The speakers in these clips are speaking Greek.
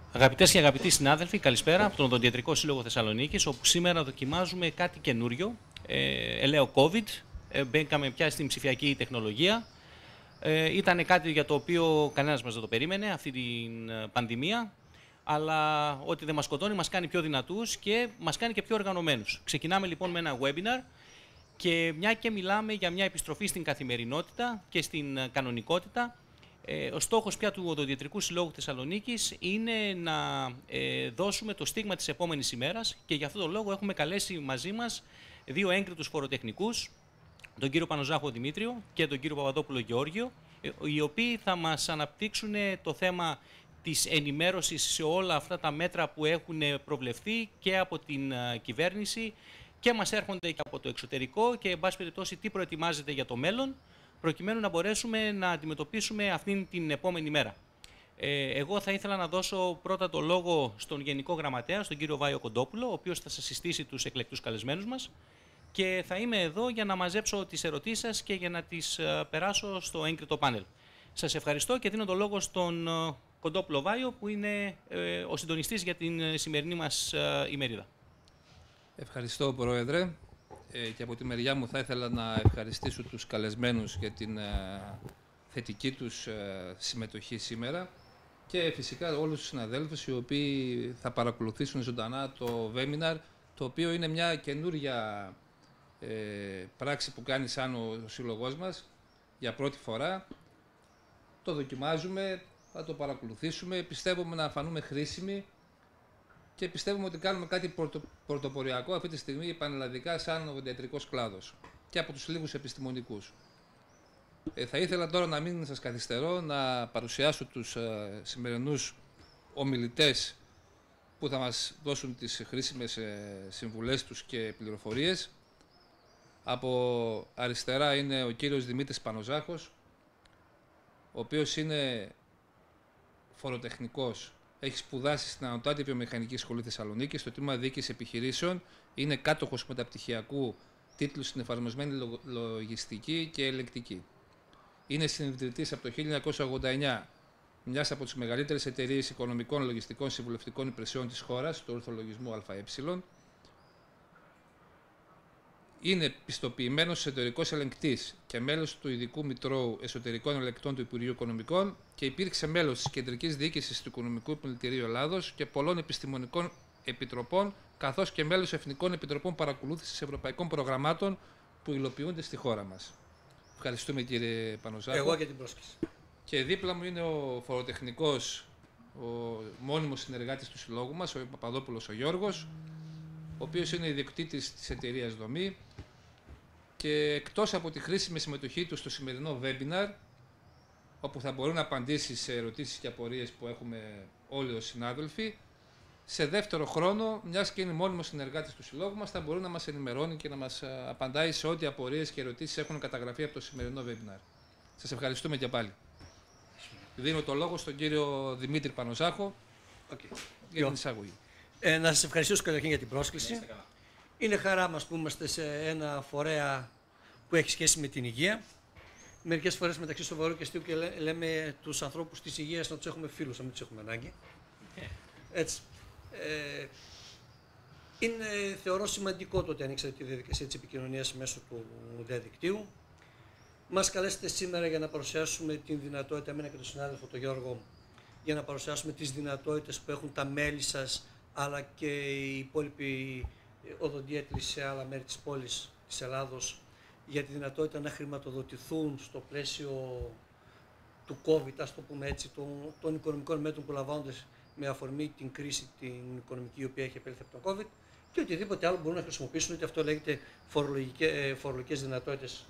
Αγαπητές και αγαπητοί συνάδελφοι, καλησπέρα από τον Οδοντιατρικό Σύλλογο Θεσσαλονίκης, όπου σήμερα δοκιμάζουμε κάτι καινούριο, ελαίο COVID. Μπήκαμε πια στην ψηφιακή τεχνολογία. Ήταν κάτι για το οποίο κανένας μας δεν το περίμενε, αυτή την πανδημία. Αλλά ό,τι δεν μας σκοτώνει μας κάνει πιο δυνατούς και μας κάνει και πιο οργανωμένους. Ξεκινάμε λοιπόν με ένα webinar και μια και μιλάμε για μια επιστροφή στην καθημερινότητα και στην κανονικότητα. Ο στόχος πια του Οδοντιατρικού Συλλόγου Θεσσαλονίκης είναι να δώσουμε το στίγμα της επόμενης ημέρας και γι' αυτόν τον λόγο έχουμε καλέσει μαζί μας δύο έγκριτους φοροτεχνικούς, τον κύριο Πανοζάχο Δημήτριο και τον κύριο Παπαδόπουλο Γεώργιο, οι οποίοι θα μας αναπτύξουν το θέμα της ενημέρωσης σε όλα αυτά τα μέτρα που έχουν προβλεφθεί και από την κυβέρνηση και μας έρχονται και από το εξωτερικό και, εν πάση περιπτώσει, τι προετοιμάζεται για το μέλλον, προκειμένου να μπορέσουμε να αντιμετωπίσουμε αυτήν την επόμενη μέρα. Εγώ θα ήθελα να δώσω πρώτα το λόγο στον Γενικό Γραμματέα, στον κύριο Βάιο Κοντόπουλο, ο οποίος θα σας συστήσει τους εκλεκτούς καλεσμένους μας και θα είμαι εδώ για να μαζέψω τις ερωτήσεις σας και για να τις περάσω στο έγκριτο πάνελ. Σας ευχαριστώ και δίνω το λόγο στον Κοντόπουλο Βάιο, που είναι ο συντονιστής για την σημερινή μας ημερίδα. Ευχαριστώ, Πρόεδρε. Και από τη μεριά μου θα ήθελα να ευχαριστήσω τους καλεσμένους για την θετική τους συμμετοχή σήμερα και φυσικά όλους τους συναδέλφους οι οποίοι θα παρακολουθήσουν ζωντανά το webinar, το οποίο είναι μια καινούρια πράξη που κάνει σαν ο σύλλογός μας για πρώτη φορά. Το δοκιμάζουμε, θα το παρακολουθήσουμε, πιστεύουμε να φανούμε χρήσιμοι και πιστεύουμε ότι κάνουμε κάτι πρωτοποριακό αυτή τη στιγμή πανελλαδικά σαν οδοντιατρικός κλάδος και από τους λίγους επιστημονικούς. Θα ήθελα τώρα να μην σας καθυστερώ να παρουσιάσω τους σημερινούς ομιλητές που θα μας δώσουν τις χρήσιμες συμβουλές τους και πληροφορίες. Από αριστερά είναι ο κύριος Δημήτρης Πανοζάχος, ο οποίος είναι φοροτεχνικός. Έχει σπουδάσει στην Ανωτάτη Βιομηχανική Σχολή Θεσσαλονίκης, στο τμήμα Διοίκηση Επιχειρήσεων. Είναι κάτοχος μεταπτυχιακού τίτλου στην εφαρμοσμένη λογιστική και ελεκτική. Είναι συνειδητής από το 1989 μιας από τις μεγαλύτερες εταιρείες οικονομικών λογιστικών συμβουλευτικών υπηρεσιών της χώρας, του ορθολογισμού ΑΕ. Είναι πιστοποιημένος εσωτερικός ελεγκτής και μέλος του Ειδικού Μητρώου Εσωτερικών Ελεγκτών του Υπουργείου Οικονομικών και υπήρξε μέλος της Κεντρικής Διοίκησης του Οικονομικού Επιμελητηρίου Ελλάδος και πολλών επιστημονικών επιτροπών, καθώς και μέλος Εθνικών Επιτροπών Παρακολούθησης Ευρωπαϊκών Προγραμμάτων που υλοποιούνται στη χώρα μας. Ευχαριστούμε, κύριε Πανοζάχο. Εγώ για την πρόσκληση. Και δίπλα μου είναι ο φοροτεχνικός, ο μόνιμος συνεργάτης του συλλόγου μας, ο Παπαδόπουλος ο Γιώργος, ο οποίος είναι ιδιοκτήτης της εταιρείας Δομή και εκτός από τη χρήσιμη συμμετοχή του στο σημερινό webinar, όπου θα μπορεί να απαντήσει σε ερωτήσεις και απορίες που έχουμε όλοι οι συνάδελφοι, σε δεύτερο χρόνο, μιας και είναι μόνιμος συνεργάτης του συλλόγου μας, θα μπορεί να μας ενημερώνει και να μας απαντάει σε ό,τι απορίες και ερωτήσεις έχουν καταγραφεί από το σημερινό webinar. Σας ευχαριστούμε και πάλι. Δίνω το λόγο στον κύριο Δημήτρη Πανοζάχο για την εισαγωγή. Να σας ευχαριστήσω καταρχήν για την πρόσκληση. Είναι χαρά μας που είμαστε σε ένα φορέα που έχει σχέση με την υγεία. Μερικές φορές μεταξύ σοβαρού και αστείου και λέμε τους ανθρώπους της υγείας να τους έχουμε φίλους, να μην τους έχουμε ανάγκη. Έτσι. Είναι, θεωρώ, σημαντικό το ότι ανοίξατε τη διαδικασία της επικοινωνίας μέσω του διαδικτύου. Μας καλέσετε σήμερα για να παρουσιάσουμε την δυνατότητα, εμένα και τον συνάδελφο τον Γιώργο, για να παρουσιάσουμε τις δυνατότητες που έχουν τα μέλη σας, αλλά και οι υπόλοιποι οδοντίατροι σε άλλα μέρη της πόλης της Ελλάδος, για τη δυνατότητα να χρηματοδοτηθούν στο πλαίσιο του COVID, ας το πούμε έτσι, των οικονομικών μέτρων που λαμβάνονται με αφορμή την κρίση την οικονομική η οποία έχει επέλθει από τον COVID και οτιδήποτε άλλο μπορούν να χρησιμοποιήσουν, είτε αυτό λέγεται φορολογικές δυνατότητες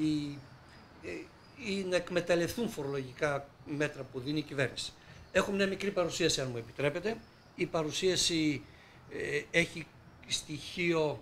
ή να εκμεταλλευτούν φορολογικά μέτρα που δίνει η κυβέρνηση. Έχω μια μικρή παρουσίαση, αν μου επιτρέπετε. Η παρουσίαση έχει στοιχείο...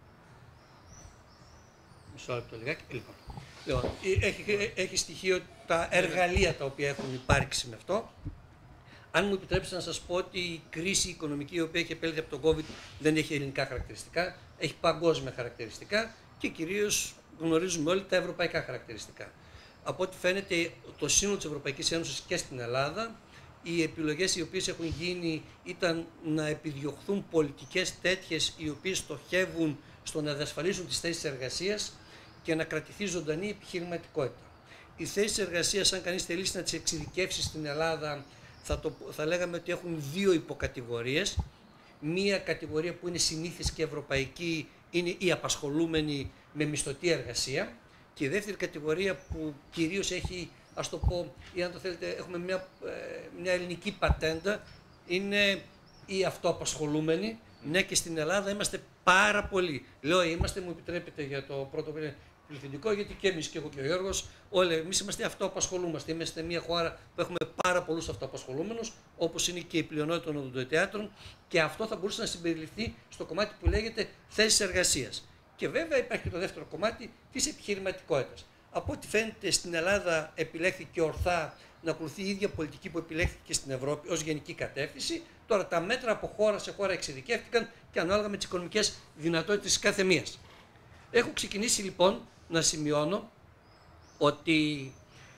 Μισό λεπτό λιγάκι. Λοιπόν, έχει στοιχείο τα εργαλεία τα οποία έχουν υπάρξει με αυτό. Αν μου επιτρέψετε να σας πω ότι η κρίση οικονομική η οποία έχει επέλθει από τον COVID δεν έχει ελληνικά χαρακτηριστικά, έχει παγκόσμια χαρακτηριστικά και κυρίως γνωρίζουμε όλοι τα ευρωπαϊκά χαρακτηριστικά. Από ό,τι φαίνεται, το σύνολο της Ευρωπαϊκής Ένωσης και στην Ελλάδα οι επιλογές οι οποίες έχουν γίνει ήταν να επιδιωχθούν πολιτικές τέτοιες οι οποίες στοχεύουν στο να διασφαλίσουν τις θέσεις εργασίας και να κρατηθεί ζωντανή επιχειρηματικότητα. Οι θέσεις εργασίας, αν κανείς θελήσει να τις εξειδικεύσει στην Ελλάδα, θα λέγαμε ότι έχουν δύο υποκατηγορίες. Μία κατηγορία που είναι συνήθις και ευρωπαϊκή είναι οι απασχολούμενοι με μισθωτή εργασία, και η δεύτερη κατηγορία που κυρίως έχει, ας το πω, ή αν το θέλετε, έχουμε μια ελληνική πατέντα, είναι οι αυτοαπασχολούμενοι. Ναι, και στην Ελλάδα είμαστε πάρα πολλοί. Λέω είμαστε, μου επιτρέπετε για το πρώτο πληθυντικό, γιατί και εμείς και εγώ και ο Γιώργος, όλοι εμείς είμαστε αυτοαπασχολούμαστε. Είμαστε μια χώρα που έχουμε πάρα πολλούς αυτοαπασχολούμενους, όπως είναι και η πλειονότητα των οδοντοτεάτρων, και αυτό θα μπορούσε να συμπεριληφθεί στο κομμάτι που λέγεται θέσεις εργασίας. Και βέβαια υπάρχει και το δεύτερο κομμάτι της επιχειρηματικότητας. Από ό,τι φαίνεται στην Ελλάδα επιλέχθηκε ορθά να ακολουθεί η ίδια πολιτική που επιλέχθηκε στην Ευρώπη ως γενική κατεύθυνση. Τώρα τα μέτρα από χώρα σε χώρα εξειδικεύτηκαν και ανάλογα με τις οικονομικές δυνατότητες της κάθε μίας. Έχω ξεκινήσει λοιπόν να σημειώνω ότι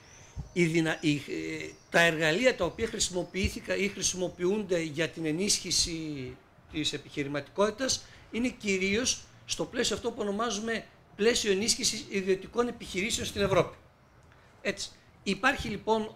τα εργαλεία τα οποία χρησιμοποιήθηκαν ή χρησιμοποιούνται για την ενίσχυση της επιχειρηματικότητας είναι κυρίως στο πλαίσιο αυτό που ονομάζουμε πλαίσιο ενίσχυσης ιδιωτικών επιχειρήσεων στην Ευρώπη. Έτσι. Υπάρχει λοιπόν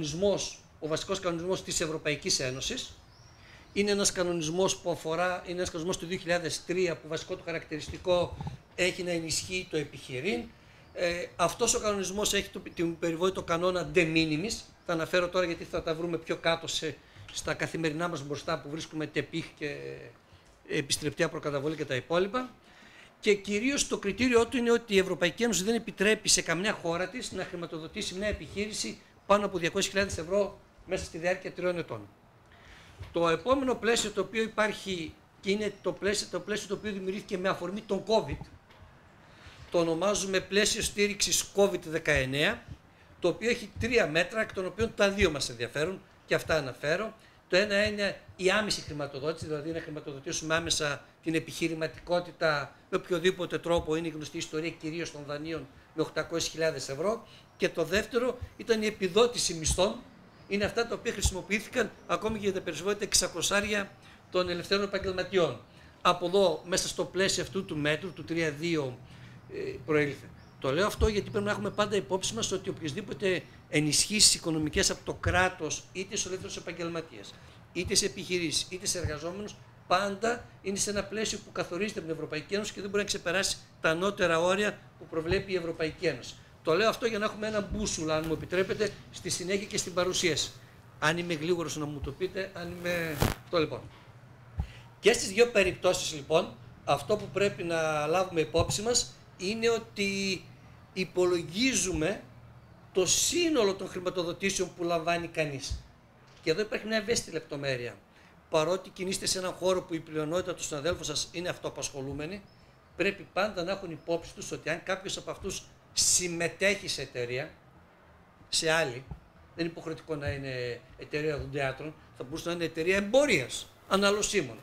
ο βασικός κανονισμός της Ευρωπαϊκής Ένωσης. Είναι ένας κανονισμός που είναι ένας κανονισμός του 2003 που βασικό του χαρακτηριστικό έχει να ενισχύει το επιχειρήν. Αυτός ο κανονισμός έχει την περιβόητο κανόνα de minimis. Θα αναφέρω τώρα γιατί θα τα βρούμε πιο κάτω στα καθημερινά μας μπροστά που βρίσκουμε τεπίχ και επιστρεπτέα προκαταβολή και τα υπόλοιπα. Και κυρίως το κριτήριό του είναι ότι η Ευρωπαϊκή Ένωση δεν επιτρέπει σε καμιά χώρα της να χρηματοδοτήσει μια επιχείρηση πάνω από 200.000 ευρώ μέσα στη διάρκεια 3 ετών. Το επόμενο πλαίσιο το οποίο υπάρχει και είναι το πλαίσιο το οποίο δημιουργήθηκε με αφορμή τον COVID, το ονομάζουμε πλαίσιο στήριξης COVID-19, το οποίο έχει 3 μέτρα, εκ των οποίων τα 2 μας ενδιαφέρουν και αυτά αναφέρω. Το ένα είναι η άμεση χρηματοδότηση, δηλαδή να χρηματοδοτήσουμε άμεσα την επιχειρηματικότητα με οποιοδήποτε τρόπο, είναι η γνωστή ιστορία κυρίως των δανείων με 800.000 ευρώ. Και το δεύτερο ήταν η επιδότηση μισθών, είναι αυτά τα οποία χρησιμοποιήθηκαν ακόμη και για τα περισσότερα 600 των ελευθέρων επαγγελματιών. Από εδώ, μέσα στο πλαίσιο αυτού του μέτρου, του 3.2, προήλθε. Το λέω αυτό γιατί πρέπει να έχουμε πάντα υπόψη μας ότι οποιασδήποτε ενισχύσεις οικονομικές από το κράτος, είτε στους ελεύθερους επαγγελματίες, είτε σε επιχειρήσεις, είτε σε εργαζόμενους, πάντα είναι σε ένα πλαίσιο που καθορίζεται από την Ευρωπαϊκή Ένωση και δεν μπορεί να ξεπεράσει τα ανώτερα όρια που προβλέπει η Ευρωπαϊκή Ένωση. Το λέω αυτό για να έχουμε ένα μπούσουλα, αν μου επιτρέπετε, στη συνέχεια και στην παρουσίαση. Αν είμαι γλίγορος να μου το πείτε, αν είμαι... Αυτό λοιπόν. Και στις δύο περιπτώσεις λοιπόν, αυτό που πρέπει να λάβουμε υπόψη μας είναι ότι υπολογίζουμε το σύνολο των χρηματοδοτήσεων που λαμβάνει κανείς. Και εδώ υπάρχει μια ευαίσθητη λεπτομέρεια. Παρότι κινείστε σε έναν χώρο που η πλειονότητα των συναδέλφων σας είναι αυτοαπασχολούμενοι, πρέπει πάντα να έχουν υπόψη τους ότι αν κάποιος από αυτούς συμμετέχει σε εταιρεία, σε άλλη, δεν είναι υποχρεωτικό να είναι εταιρεία οδοντιάτρων, θα μπορούσε να είναι εταιρεία εμπορίας, αναλωσίμων,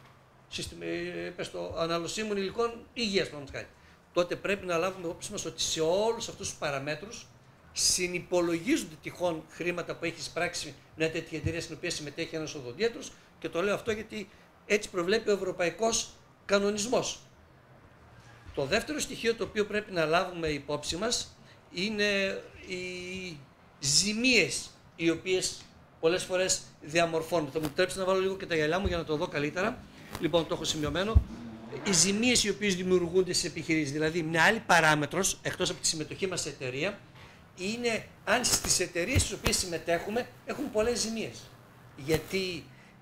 αναλωσίμων υλικών υγείας, τότε πρέπει να λάβουμε υπόψη μας ότι σε όλους αυτούς τους παραμέτρους συνυπολογίζονται τυχόν χρήματα που έχει εισπράξει μια τέτοια εταιρεία στην οποία συμμετέχει ένας οδοντίατρος, και το λέω αυτό γιατί έτσι προβλέπει ο ευρωπαϊκός κανονισμός. Το δεύτερο στοιχείο το οποίο πρέπει να λάβουμε υπόψη μας είναι οι ζημίες οι οποίες πολλές φορές διαμορφώνουν. Θα μου επιτρέψετε να βάλω λίγο και τα γυαλιά μου για να το δω καλύτερα. Λοιπόν, το έχω σημειωμένο. Οι ζημίες οι οποίες δημιουργούνται στις επιχειρήσεις, δηλαδή μια άλλη παράμετρος εκτός από τη συμμετοχή μας σε εταιρεία, είναι αν στις εταιρείες στις οποίες συμμετέχουμε έχουν πολλές ζημίες. Γιατί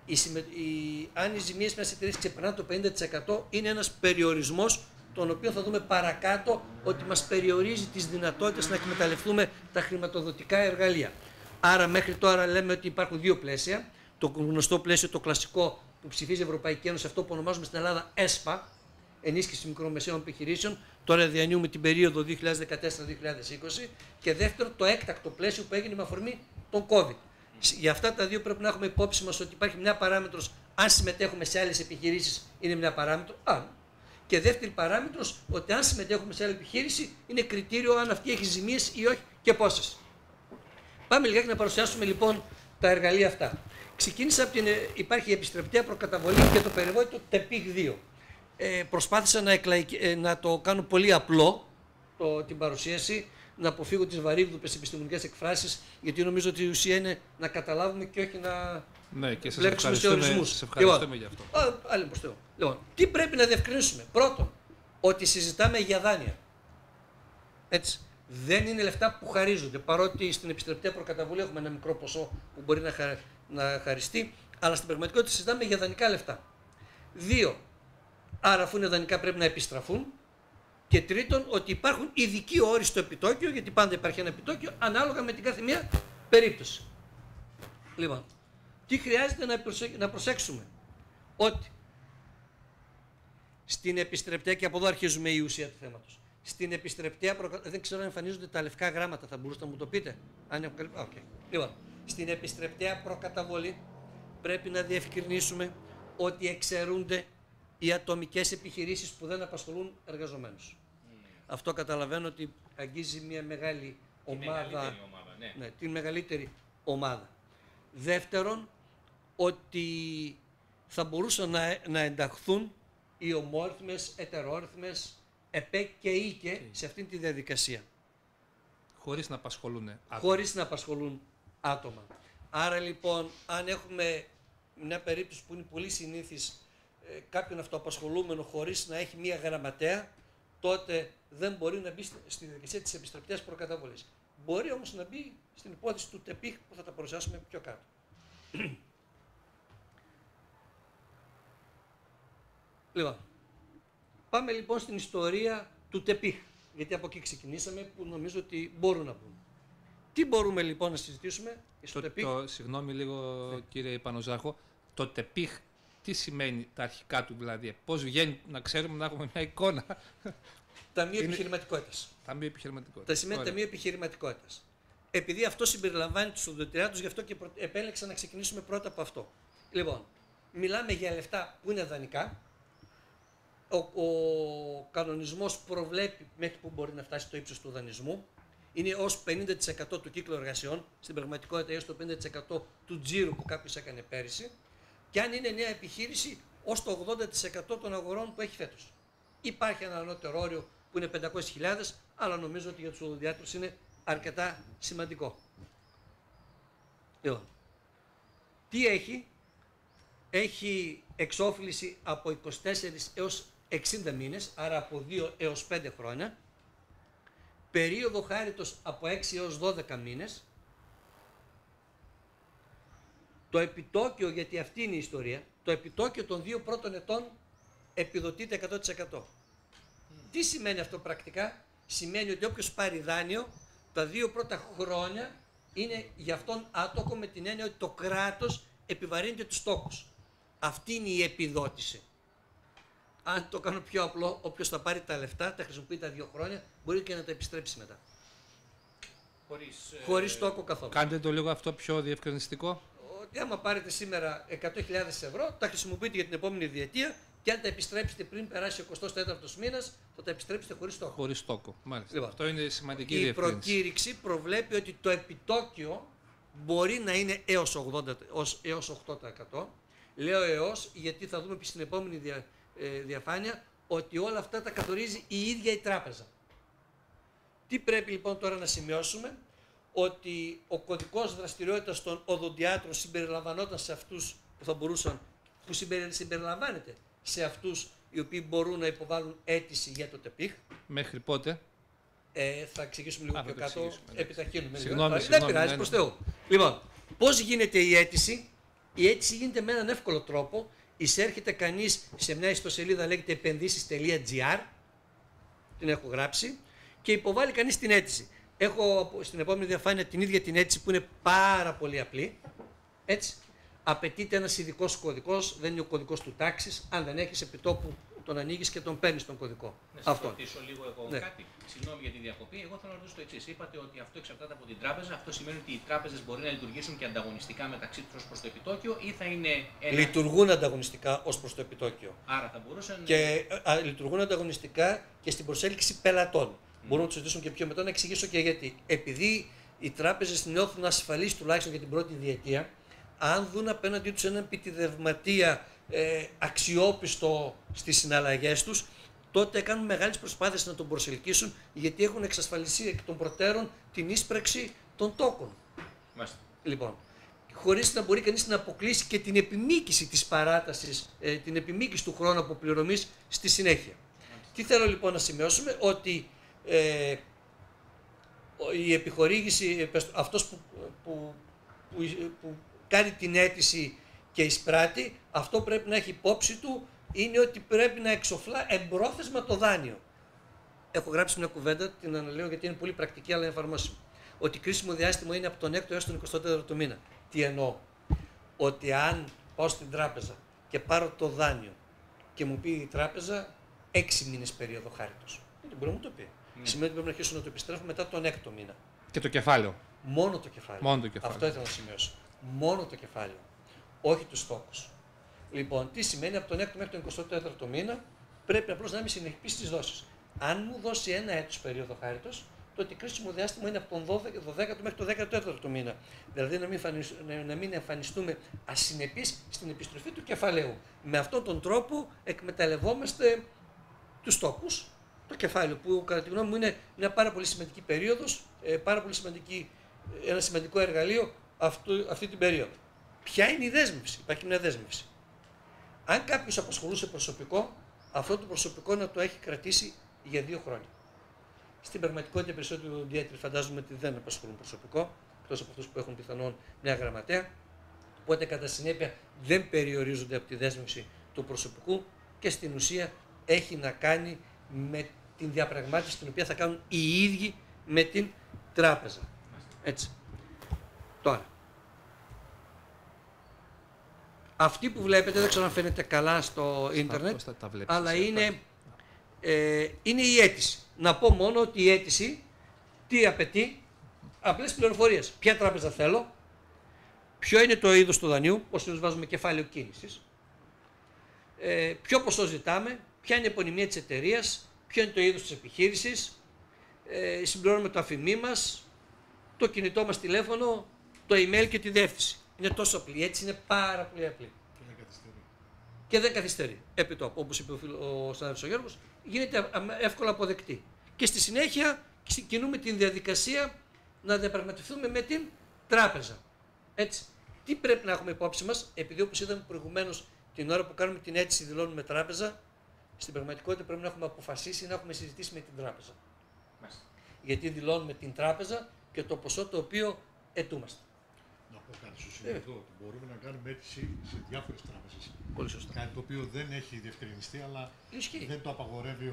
αν οι ζημίες μιας εταιρείας ξεπερνάνε το 50%, είναι ένας περιορισμός τον οποίο θα δούμε παρακάτω ότι μας περιορίζει τις δυνατότητες να εκμεταλλευτούμε τα χρηματοδοτικά εργαλεία. Άρα μέχρι τώρα λέμε ότι υπάρχουν δύο πλαίσια. Το γνωστό πλαίσιο, το κλασικό που ψηφίζει η Ευρωπαϊκή Ένωση, αυτό που ονομάζουμε στην Ελλάδα ΕΣΠΑ, ενίσχυση μικρομεσαίων επιχειρήσεων, τώρα διανύουμε την περίοδο 2014-2020, και δεύτερο το έκτακτο πλαίσιο που έγινε με αφορμή τον COVID. Για αυτά τα δύο πρέπει να έχουμε υπόψη μας ότι υπάρχει μια παράμετρος, αν συμμετέχουμε σε άλλες επιχειρήσεις είναι μια παράμετρο, και δεύτερη παράμετρος, ότι αν συμμετέχουμε σε άλλη επιχείρηση είναι κριτήριο αν αυτή έχει ζημίες ή όχι και πόσες. Πάμε λιγάκι να παρουσιάσουμε λοιπόν τα εργαλεία αυτά. Ξεκίνησα από την. Υπάρχει η επιστρεπτέα προκαταβολή και το περιβόητο ΤΕΠΙΧ 2. Προσπάθησα να το κάνω πολύ απλό την παρουσίαση, να αποφύγω τις βαρύγδουπες επιστημονικές εκφράσεις, γιατί νομίζω ότι η ουσία είναι να καταλάβουμε και όχι να. Ναι, και σας Σας ευχαριστούμε γι' αυτό. Λοιπόν, τι πρέπει να διευκρινίσουμε? Πρώτον, ότι συζητάμε για δάνεια. Έτσι. Δεν είναι λεφτά που χαρίζονται, παρότι στην επιστρεπτέα προκαταβολή έχουμε ένα μικρό ποσό που μπορεί να χαριστεί, αλλά στην πραγματικότητα συζητάμε για δανεικά λεφτά. 2. Άρα, αφού είναι δανεικά, πρέπει να επιστραφούν. Και τρίτον, ότι υπάρχουν ειδικοί όροι στο επιτόκιο, γιατί πάντα υπάρχει ένα επιτόκιο, ανάλογα με την κάθε μία περίπτωση. Λοιπόν, τι χρειάζεται να προσέξουμε? Ότι στην επιστρεπτέα, και από εδώ αρχίζουμε η ουσία του θέματος. Στην επιστρεπτέα, δεν ξέρω αν εμφανίζονται τα λευκά γράμματα, θα μπορούσατε να μου το πείτε? Λοιπόν, στην επιστρεπτέα προκαταβολή πρέπει να διευκρινίσουμε ότι εξαιρούνται οι ατομικές επιχειρήσεις που δεν απασχολούν εργαζομένους. Αυτό καταλαβαίνω ότι αγγίζει μια μεγάλη ομάδα. Ναι, την μεγαλύτερη ομάδα. Δεύτερον, ότι θα μπορούσαν να ενταχθούν οι ομόρυθμες, ετερόρυθμες, ΕΠΕ και ΙΚΕ σε αυτήν τη διαδικασία. Χωρίς να απασχολούν άτομα. Χωρίς να απασχολούν άτομα. Άρα λοιπόν, αν έχουμε μια περίπτωση που είναι πολύ συνήθις, κάποιον αυτοαπασχολούμενο χωρίς να έχει μία γραμματέα, τότε δεν μπορεί να μπει στη διαδικασία της επιστρεπτέας προκαταβολής. Μπορεί όμως να μπει στην υπόθεση του ΤΕΠΙΧ που θα τα παρουσιάσουμε πιο κάτω. Λοιπόν, πάμε λοιπόν στην ιστορία του ΤΕΠΙΧ, γιατί από εκεί ξεκινήσαμε, που νομίζω ότι μπορούν να μπουν. Τι μπορούμε λοιπόν να συζητήσουμε στο ΤΕΠΙΧ? Συγγνώμη λίγο, κύριε Πανοζάχο, το ΤΕΠΙΧ τι σημαίνει, τα αρχικά του δηλαδή, πώς βγαίνει, να ξέρουμε, να έχουμε μια εικόνα? Ταμείο επιχειρηματικότητας. Ταμείο επιχειρηματικότητας. Τα σημαίνει Ταμείο επιχειρηματικότητας. Επειδή αυτό συμπεριλαμβάνει τους οδοντιάτρους, γι' αυτό και επέλεξα να ξεκινήσουμε πρώτα από αυτό. Λοιπόν, μιλάμε για λεφτά που είναι δανεικά. Ο κανονισμός προβλέπει μέχρι που μπορεί να φτάσει το ύψος του δανεισμού. Είναι ως 50% του κύκλου εργασιών, στην πραγματικότητα έως το 50% του τζίρου που κάποιος έκανε πέρυσι. Και αν είναι νέα επιχείρηση, ως το 80% των αγορών που έχει φέτος. Υπάρχει ένα ανώτερο όριο που είναι 500.000, αλλά νομίζω ότι για τους οδοντιάτρους είναι αρκετά σημαντικό. Λοιπόν, τι έχει? Έχει εξόφληση από 24 έως 60 μήνες, άρα από 2 έως 5 χρόνια. Περίοδο χάριτος από 6 έως 12 μήνες. Το επιτόκιο, γιατί αυτή είναι η ιστορία, το επιτόκιο των 2 πρώτων ετών επιδοτείται 100%. Τι σημαίνει αυτό πρακτικά? Σημαίνει ότι όποιος πάρει δάνειο, τα 2 πρώτα χρόνια είναι για αυτόν άτοκο, με την έννοια ότι το κράτος επιβαρύνεται τους στόχους. Αυτή είναι η επιδότηση. Αν το κάνω πιο απλό, όποιος θα πάρει τα λεφτά, τα χρησιμοποιεί τα 2 χρόνια, μπορεί και να τα επιστρέψει μετά. Χωρίς στόχο καθόλου. Κάντε το λίγο αυτό πιο διευκρινιστικό. Ότι άμα πάρετε σήμερα 100.000 ευρώ, τα χρησιμοποιείτε για την επόμενη διετία, και αν τα επιστρέψετε πριν περάσει ο 24ος μήνας, θα τα επιστρέψετε χωρίς στόχο. Χωρίς στόχο. Μάλιστα. Λοιπόν, αυτό είναι σημαντική η διευκρίνηση. Η προκήρυξη προβλέπει ότι το επιτόκιο μπορεί να είναι έως 8%. Λέω έως, γιατί θα δούμε στην επόμενη διαφάνεια ότι όλα αυτά τα καθορίζει η ίδια η τράπεζα. Τι πρέπει λοιπόν τώρα να σημειώσουμε? Ότι ο κωδικός δραστηριότητας των οδοντιάτρων συμπεριλαμβανόταν σε αυτούς που θα μπορούσαν, που συμπεριλαμβάνεται σε αυτούς οι οποίοι μπορούν να υποβάλουν αίτηση για το ΤΕΠΙΧ. Μέχρι πότε? Θα εξηγήσουμε λίγο πιο κάτω. Επιταχύνουμε. Συγγνώμη, δεν πειράζει, προς Θεού. Λοιπόν, πώς γίνεται η αίτηση? Η αίτηση γίνεται με έναν εύκολο τρόπο. Εισέρχεται κανείς σε μια ιστοσελίδα, λέγεται επενδύσεις.gr, την έχω γράψει, και υποβάλλει κανείς την αίτηση. Έχω στην επόμενη διαφάνεια την ίδια την αίτηση που είναι πάρα πολύ απλή. Έτσι. Απαιτείται ένας ειδικός κωδικός, δεν είναι ο κωδικός του τάξης. Αν δεν έχεις επιτόπου, τον ανοίγεις και τον παίρνεις τον κωδικό. Να σας ρωτήσω λίγο εγώ κάτι. Συγγνώμη για τη διακοπή. Εγώ θέλω να ρωτήσω το εξής. Είπατε ότι αυτό εξαρτάται από την τράπεζα. Αυτό σημαίνει ότι οι τράπεζες μπορεί να λειτουργήσουν και ανταγωνιστικά μεταξύ τους ως προς το επιτόκιο, ή θα είναι ένα... Λειτουργούν ανταγωνιστικά ως προς το επιτόκιο. Άρα θα μπορούσαν... Και λειτουργούν ανταγωνιστικά και στην προσέλκυση πελατών. Μπορούμε να το συζητήσουμε και πιο μετά, να εξηγήσω και γιατί. Επειδή οι τράπεζες νιώθουν ασφαλείς τουλάχιστον για την πρώτη διετία, αν δουν απέναντί τους έναν επιτιδευματία αξιόπιστο στις συναλλαγές τους, τότε κάνουν μεγάλες προσπάθειες να τον προσελκύσουν, γιατί έχουν εξασφαλίσει εκ των προτέρων την ίσπραξη των τόκων. Μάλιστα. Λοιπόν, χωρίς να μπορεί κανείς να αποκλείσει και την επιμήκυση της παράτασης, την επιμήκυση του χρόνου αποπληρωμής στη συνέχεια. Τι θέλω λοιπόν να σημειώσουμε, ότι η επιχορήγηση, αυτός που κάνει την αίτηση και εισπράττει, αυτό πρέπει να έχει υπόψη του, είναι ότι πρέπει να εξοφλά εμπρόθεσμα το δάνειο. Έχω γράψει μια κουβέντα, την αναλύω γιατί είναι πολύ πρακτική αλλά εφαρμόσιμη. Ότι κρίσιμο διάστημα είναι από τον 6ο έως τον 24ο μήνα. Τι εννοώ? Ότι αν πάω στην τράπεζα και πάρω το δάνειο και μου πει η τράπεζα 6 μήνες περίοδο χάριτος, δεν μπορεί να μου το πει. Σημαίνει ότι πρέπει να αρχίσω να το επιστρέφω μετά τον 6ο μήνα. Και το κεφάλαιο. Μόνο το κεφάλαιο. Αυτό ήθελα να σημειώσω. Μόνο το κεφάλαιο. Όχι τους στόχους. Λοιπόν, τι σημαίνει από τον 6ο μέχρι τον 24ο μήνα, πρέπει απλώς να είμαι συνεχής στις δόσεις. Αν μου δώσει ένα έτος περίοδο χάριτος, τότε κρίσιμο διάστημα είναι από τον 12ο μέχρι τον 14ο μήνα. Δηλαδή να μην εμφανιστούμε ασυνεπείς στην επιστροφή του κεφαλαίου. Με αυτόν τον τρόπο εκμεταλλευόμαστε τους στόχους, το κεφάλαιο, που κατά τη γνώμη μου είναι μια πάρα πολύ σημαντική περίοδος, ένα σημαντικό εργαλείο αυτή την περίοδο. Ποια είναι η δέσμευση? Υπάρχει μια δέσμευση. Αν κάποιος απασχολούσε προσωπικό, αυτό το προσωπικό να το έχει κρατήσει για 2 χρόνια. Στην πραγματικότητα, περισσότεροι οδοντίατροι φαντάζομαι ότι δεν απασχολούν προσωπικό, εκτός από αυτούς που έχουν πιθανόν μια γραμματέα. Οπότε, κατά συνέπεια, δεν περιορίζονται από τη δέσμευση του προσωπικού και στην ουσία έχει να κάνει με την διαπραγμάτευση την οποία θα κάνουν οι ίδιοι με την τράπεζα. Έτσι. Τώρα, αυτή που βλέπετε, δεν ξέρω αν φαίνεται καλά στο ίντερνετ, αλλά είναι η αίτηση. Να πω μόνο ότι η αίτηση τι απαιτεί? Απλές πληροφορίες. Ποια τράπεζα θέλω, ποιο είναι το είδος του δανείου, πώς βάζουμε κεφάλαιο κίνησης, ποιο ποσό ζητάμε, ποια είναι η επωνυμία της εταιρείας, ποιο είναι το είδος της επιχείρησης, συμπληρώνουμε το αφημί μας, το κινητό μας τηλέφωνο, το email και τη διεύθυνση. Είναι τόσο απλή, έτσι είναι πάρα πολύ απλή. Και δεν καθυστερεί. Επί τόπου, όπως είπε ο συνάδελφος ο Γιώργος, γίνεται εύκολα αποδεκτή. Και στη συνέχεια ξεκινούμε την διαδικασία να διαπραγματευτούμε με την τράπεζα. Έτσι. Τι πρέπει να έχουμε υπόψη μας, επειδή όπως είδαμε προηγουμένως, την ώρα που κάνουμε την αίτηση δηλώνουμε τράπεζα, στην πραγματικότητα πρέπει να έχουμε αποφασίσει να έχουμε συζητήσει με την τράπεζα. Μάλιστα. Γιατί δηλώνουμε την τράπεζα και το ποσό το οποίο αιτούμαστε. Να πω κάτι στο σημείο εδώ, ότι μπορούμε να κάνουμε αίτηση σε διάφορες τράπεζες. Πολύ σωστά. Κάτι το οποίο δεν έχει διευκρινιστεί, αλλά δεν το απαγορεύει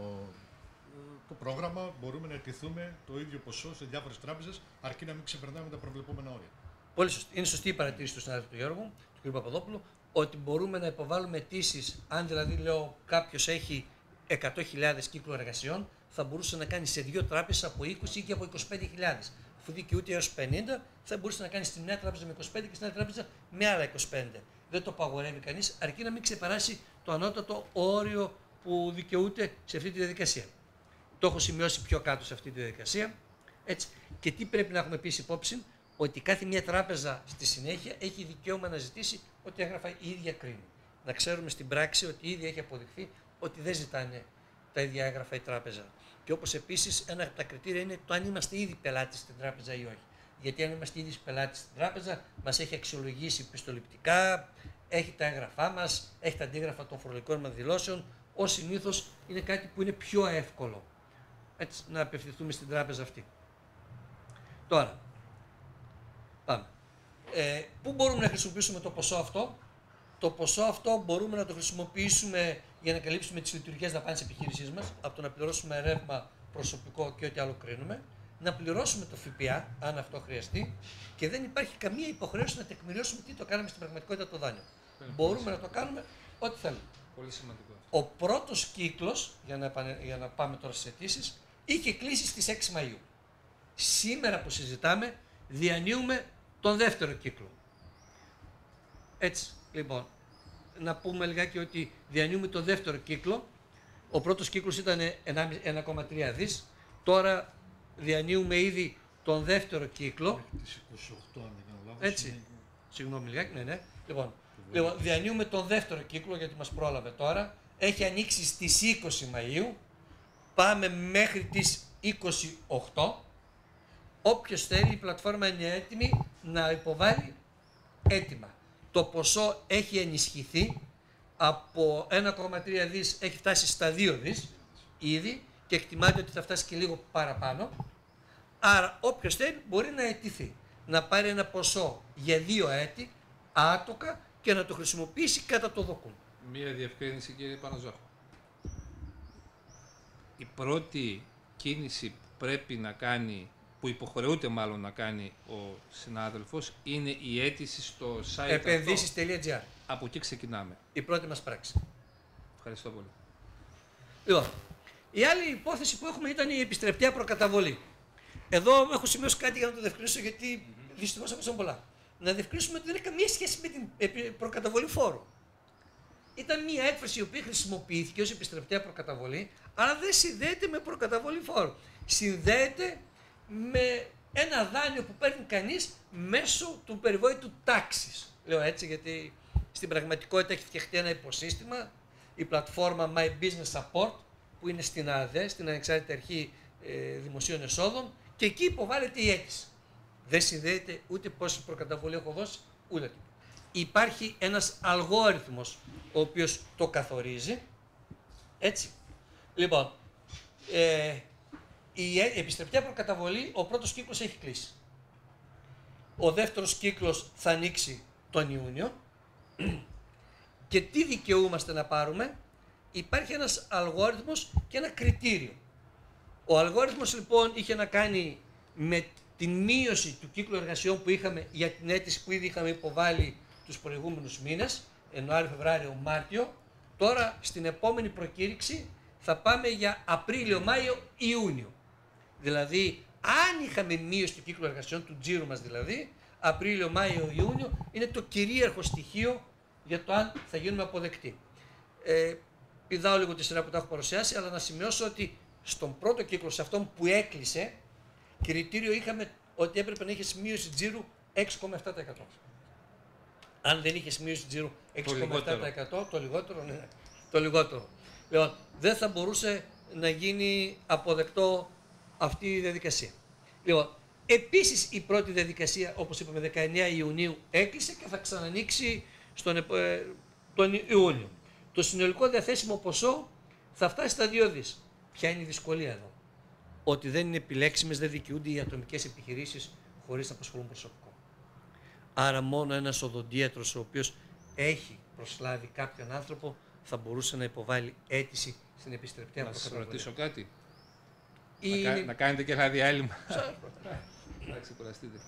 το πρόγραμμα. Μπορούμε να αιτηθούμε το ίδιο ποσό σε διάφορες τράπεζες, αρκεί να μην ξεπερνάμε τα προβλεπόμενα όρια. Πολύ σωστή. Είναι σωστή η παρατήρηση του συνάδελφου του Γιώργου, του κ. Παπαδόπουλου, ότι μπορούμε να υποβάλουμε αιτήσεις. Αν δηλαδή λέω κάποιος έχει 100.000 κύκλο εργασιών, θα μπορούσε να κάνει σε 2 τράπεζες από 20 ή και από 25.000. Αφού δικαιούται έως 50, θα μπορούσε να κάνει στη μια τράπεζα με 25 και στην άλλη τράπεζα με άλλα 25. Δεν το απαγορεύει κανείς, αρκεί να μην ξεπεράσει το ανώτατο όριο που δικαιούται σε αυτή τη διαδικασία. Το έχω σημειώσει πιο κάτω σε αυτή τη διαδικασία. Έτσι. Και τι πρέπει να έχουμε επίσης υπόψη, ότι κάθε μια τράπεζα στη συνέχεια έχει δικαίωμα να ζητήσει ότι έγραφα η ίδια κρίνη. Να ξέρουμε στην πράξη ότι η ίδια έχει αποδειχθεί ότι δεν ζητάνε τα ίδια έγγραφα η τράπεζα. Και όπως επίσης ένα από τα κριτήρια είναι το αν είμαστε ήδη πελάτες στην τράπεζα ή όχι. Γιατί αν είμαστε ήδη πελάτες στην τράπεζα, μας έχει αξιολογήσει πιστοληπτικά, έχει τα έγγραφά μας, έχει τα αντίγραφα των φορολογικών μας δηλώσεων. Ως συνήθως είναι κάτι που είναι πιο εύκολο έτσι, να απευθυνθούμε στην τράπεζα αυτή. Τώρα, πάμε. Πού μπορούμε να χρησιμοποιήσουμε το ποσό αυτό? Το ποσό αυτό μπορούμε να το χρησιμοποιήσουμε για να καλύψουμε τις λειτουργικές δαπάνες της επιχείρησής μας, από το να πληρώσουμε ρεύμα, προσωπικό και ό,τι άλλο κρίνουμε, να πληρώσουμε το ΦΠΑ, αν αυτό χρειαστεί, και δεν υπάρχει καμία υποχρέωση να τεκμηριώσουμε τι το κάναμε στην πραγματικότητα το δάνειο. Μπορούμε να το κάνουμε ό,τι θέλουμε. Πολύ σημαντικό. Ο πρώτος κύκλος, για να πάμε τώρα στις αιτήσεις, είχε κλείσει στις 6 Μαΐου. Σήμερα που συζητάμε, διανύουμε τον δεύτερο κύκλο. Έτσι, λοιπόν, να πούμε λιγάκι ότι διανύουμε τον δεύτερο κύκλο. Ο πρώτος κύκλος ήταν 1,3 δις. Τώρα διανύουμε ήδη τον δεύτερο κύκλο. Τις 28, αν δεν κάνω λάθος. Έτσι. Συγγνώμη λιγάκι, ναι. Λοιπόν, διανύουμε τον δεύτερο κύκλο γιατί μας πρόλαβε τώρα. Έχει ανοίξει στις 20 Μαΐου. Πάμε μέχρι τις 28. Όποιος θέλει, η πλατφόρμα είναι έτοιμη να υποβάλει έτοιμα. Το ποσό έχει ενισχυθεί από 1,3 δις, έχει φτάσει στα 2 δις ήδη και εκτιμάται ότι θα φτάσει και λίγο παραπάνω. Άρα όποιος θέλει μπορεί να αιτηθεί, να πάρει ένα ποσό για 2 έτη άτοκα και να το χρησιμοποιήσει κατά το δοκούν. Μία διευκρίνηση, κύριε Παναζόχο. Η πρώτη κίνηση που πρέπει να κάνει, που υποχρεούται μάλλον να κάνει ο συνάδελφος, είναι η αίτηση στο site επενδύσεις.gr. Από εκεί ξεκινάμε. Η πρώτη μας πράξη. Ευχαριστώ πολύ. Λοιπόν, η άλλη υπόθεση που έχουμε ήταν η επιστρεπτέα προκαταβολή. Εδώ έχω σημειώσει κάτι για να το διευκρινίσω, γιατί δυστυχώς ακούσαμε πολλά. Να διευκρινίσουμε ότι δεν έχει καμία σχέση με την προκαταβολή φόρου. Ήταν μια έκφραση η οποία χρησιμοποιήθηκε ως επιστρεπτέα προκαταβολή, αλλά δεν συνδέεται με προκαταβολή φόρου. Συνδέεται με ένα δάνειο που παίρνει κανείς μέσω του περιβόητου τάξης. Λέω έτσι γιατί στην πραγματικότητα έχει φτιαχτεί ένα υποσύστημα, η πλατφόρμα My Business Support, που είναι στην ΑΔΕ, στην Ανεξάρτητη Αρχή Δημοσίων Εσόδων, και εκεί υποβάλλεται η αίτηση. Δεν συνδέεται ούτε πόση προκαταβολή έχω δώσει, ούτε τίποτα. Υπάρχει ένας αλγόριθμος ο οποίος το καθορίζει. Έτσι. Λοιπόν, η επιστρεπτέα προκαταβολή, ο πρώτος κύκλος έχει κλείσει. Ο δεύτερος κύκλος θα ανοίξει τον Ιούνιο. Και τι δικαιούμαστε να πάρουμε? Υπάρχει ένας αλγόριθμος και ένα κριτήριο. Ο αλγόριθμος λοιπόν είχε να κάνει με την μείωση του κύκλου εργασιών που είχαμε για την αίτηση που ήδη είχαμε υποβάλει τους προηγούμενους μήνες, Ιανουάριο, Φεβράριο, Μάρτιο. Τώρα στην επόμενη προκήρυξη θα πάμε για Απρίλιο, Μάιο, Ιούνιο. Δηλαδή, αν είχαμε μείωση του κύκλου εργασιών, του τζίρου μας δηλαδή, Απρίλιο, Μάιο, Ιούνιο, είναι το κυρίαρχο στοιχείο για το αν θα γίνουμε αποδεκτοί. Πηδάω λίγο τη σειρά που τα έχω παρουσιάσει, αλλά να σημειώσω ότι στον πρώτο κύκλο, σε αυτόν που έκλεισε, κριτήριο είχαμε ότι έπρεπε να είχε μείωση τζίρου 6,7%. Αν δεν είχε μείωση τζίρου 6,7%, το λιγότερο, ναι, το λιγότερο. Λοιπόν, δεν θα μπορούσε να γίνει αποδεκτό αυτή η διαδικασία. Λοιπόν, επίσης η πρώτη διαδικασία, όπως είπαμε, 19 Ιουνίου έκλεισε και θα ξανανοίξει τον Ιούνιο. Το συνολικό διαθέσιμο ποσό θα φτάσει στα 2 δις. Ποια είναι η δυσκολία εδώ? Ότι δεν είναι επιλέξιμες, δεν δικαιούνται οι ατομικές επιχειρήσεις χωρίς να απασχολούν προσωπικό. Άρα μόνο ένας οδοντίατρος ο οποίος έχει προσλάβει κάποιον άνθρωπο θα μπορούσε να υποβάλει αίτηση στην επιστρεπτέα προκαταβολή. Να σας ρωτήσω κάτι. Να κάνετε και ένα διάλειμμα. Να ξεκουραστείτε.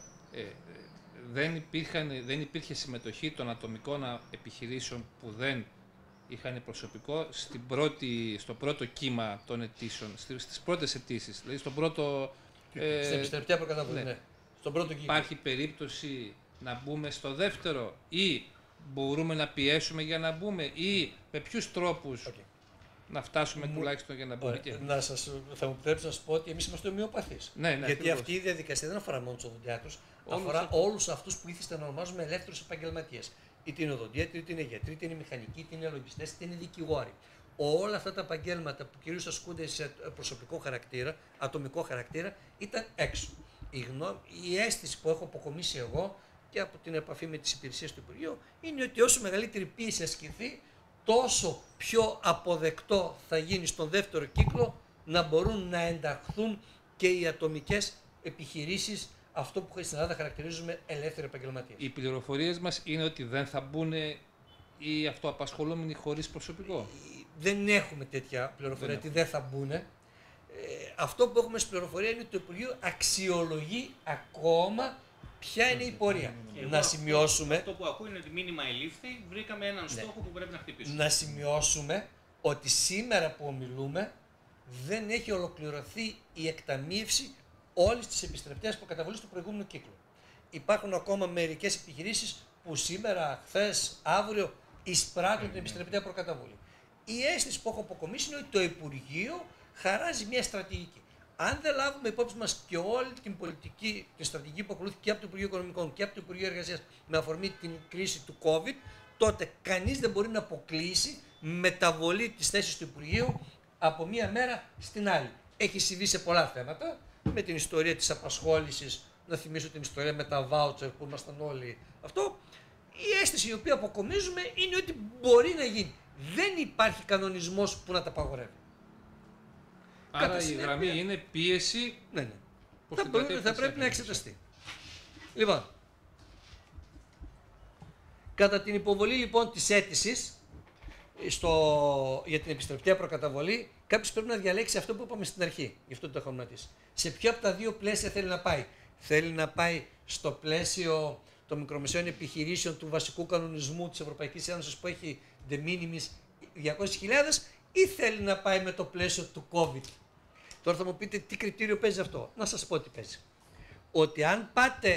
Δεν υπήρχε συμμετοχή των ατομικών επιχειρήσεων που δεν είχαν προσωπικό στο πρώτο κύμα των αιτήσεων, στις πρώτες αιτήσεις, δηλαδή στον πρώτο... Στην επιστρεπτέα προκαταβολή, ναι. Στον πρώτο κύμα. Υπάρχει περίπτωση να μπούμε στο δεύτερο ή μπορούμε να πιέσουμε για να μπούμε ή με ποιους τρόπους να φτάσουμε τουλάχιστον για να μπούμε και θα μου επιτρέψετε να σας πω ότι εμείς είμαστε ομοιοπαθείς. Ναι, γιατί ακριβώς. αυτή η διαδικασία δεν αφορά μόνο τους οδοντιάτρους, αφορά όλους αυτούς που ήθιστε να ονομάζουμε ελεύθερους επαγγελματίες. Είτε είναι οδοντίατροι, είτε είναι γιατροί, είτε είναι μηχανικοί, είτε είναι λογιστές, είτε είναι δικηγόροι. Όλα αυτά τα επαγγέλματα που κυρίως ασκούνται σε προσωπικό χαρακτήρα, ατομικό χαρακτήρα, ήταν έξω. Η αίσθηση που έχω αποκομίσει εγώ και από την επαφή με τις υπηρεσίες του Υπουργείου είναι ότι όσο μεγαλύτερη πίεση ασκηθεί, τόσο πιο αποδεκτό θα γίνει στον δεύτερο κύκλο να μπορούν να ενταχθούν και οι ατομικές επιχειρήσεις, αυτό που στην Ελλάδα χαρακτηρίζουμε ελεύθεροι επαγγελματίες. Οι πληροφορίες μας είναι ότι δεν θα μπουν οι αυτοαπασχολούμενοι χωρίς προσωπικό. Δεν έχουμε τέτοια πληροφορία ότι δεν θα μπουν. Αυτό που έχουμε στην πληροφορία είναι ότι το Υπουργείο αξιολογεί ακόμα ποια είναι η πορεία. Να σημειώσουμε. Αυτό που ακούω είναι ότι μήνυμα ελήφθη, βρήκαμε έναν στόχο που πρέπει να χτυπήσουμε. Να σημειώσουμε ότι σήμερα που ομιλούμε δεν έχει ολοκληρωθεί η εκταμείευση όλης της επιστρεπτέας προκαταβολής του προηγούμενου κύκλου. Υπάρχουν ακόμα μερικές επιχειρήσεις που σήμερα, χθες, αύριο εισπράττουν την επιστρεπτέα προκαταβολή. Η αίσθηση που έχω αποκομίσει είναι ότι το Υπουργείο χαράζει μια στρατηγική. Αν δεν λάβουμε υπόψη μας και όλη την πολιτική, την στρατηγική που ακολούθηκε και από το Υπουργείο Οικονομικών και από το Υπουργείο Εργασίας με αφορμή την κρίση του COVID, τότε κανείς δεν μπορεί να αποκλείσει μεταβολή της θέσης του Υπουργείου από μία μέρα στην άλλη. Έχει συμβεί σε πολλά θέματα, με την ιστορία της απασχόλησης, να θυμίσω την ιστορία με τα βάουτσερ που ήμασταν όλοι αυτό. Η αίσθηση η οποία αποκομίζουμε είναι ότι μπορεί να γίνει. Δεν υπάρχει κανονισμός που να τα απαγορεύει. Άρα η γραμμή είναι πίεση. Ναι. Θα πρέπει να εξεταστεί. Λοιπόν, κατά την υποβολή λοιπόν της αίτησης για την επιστρεπτέα προκαταβολή, κάποιος πρέπει να διαλέξει αυτό που είπαμε στην αρχή, γι' αυτό το έχω ματίσει. Σε ποιο από τα δύο πλαίσια θέλει να πάει. Θέλει να πάει στο πλαίσιο των μικρομεσαίων επιχειρήσεων του βασικού κανονισμού της Ευρωπαϊκής Ένωσης που έχει de minimis 200.000 ή θέλει να πάει με το πλαίσιο του COVID. Τώρα θα μου πείτε τι κριτήριο παίζει αυτό. Να σας πω τι παίζει. Ότι αν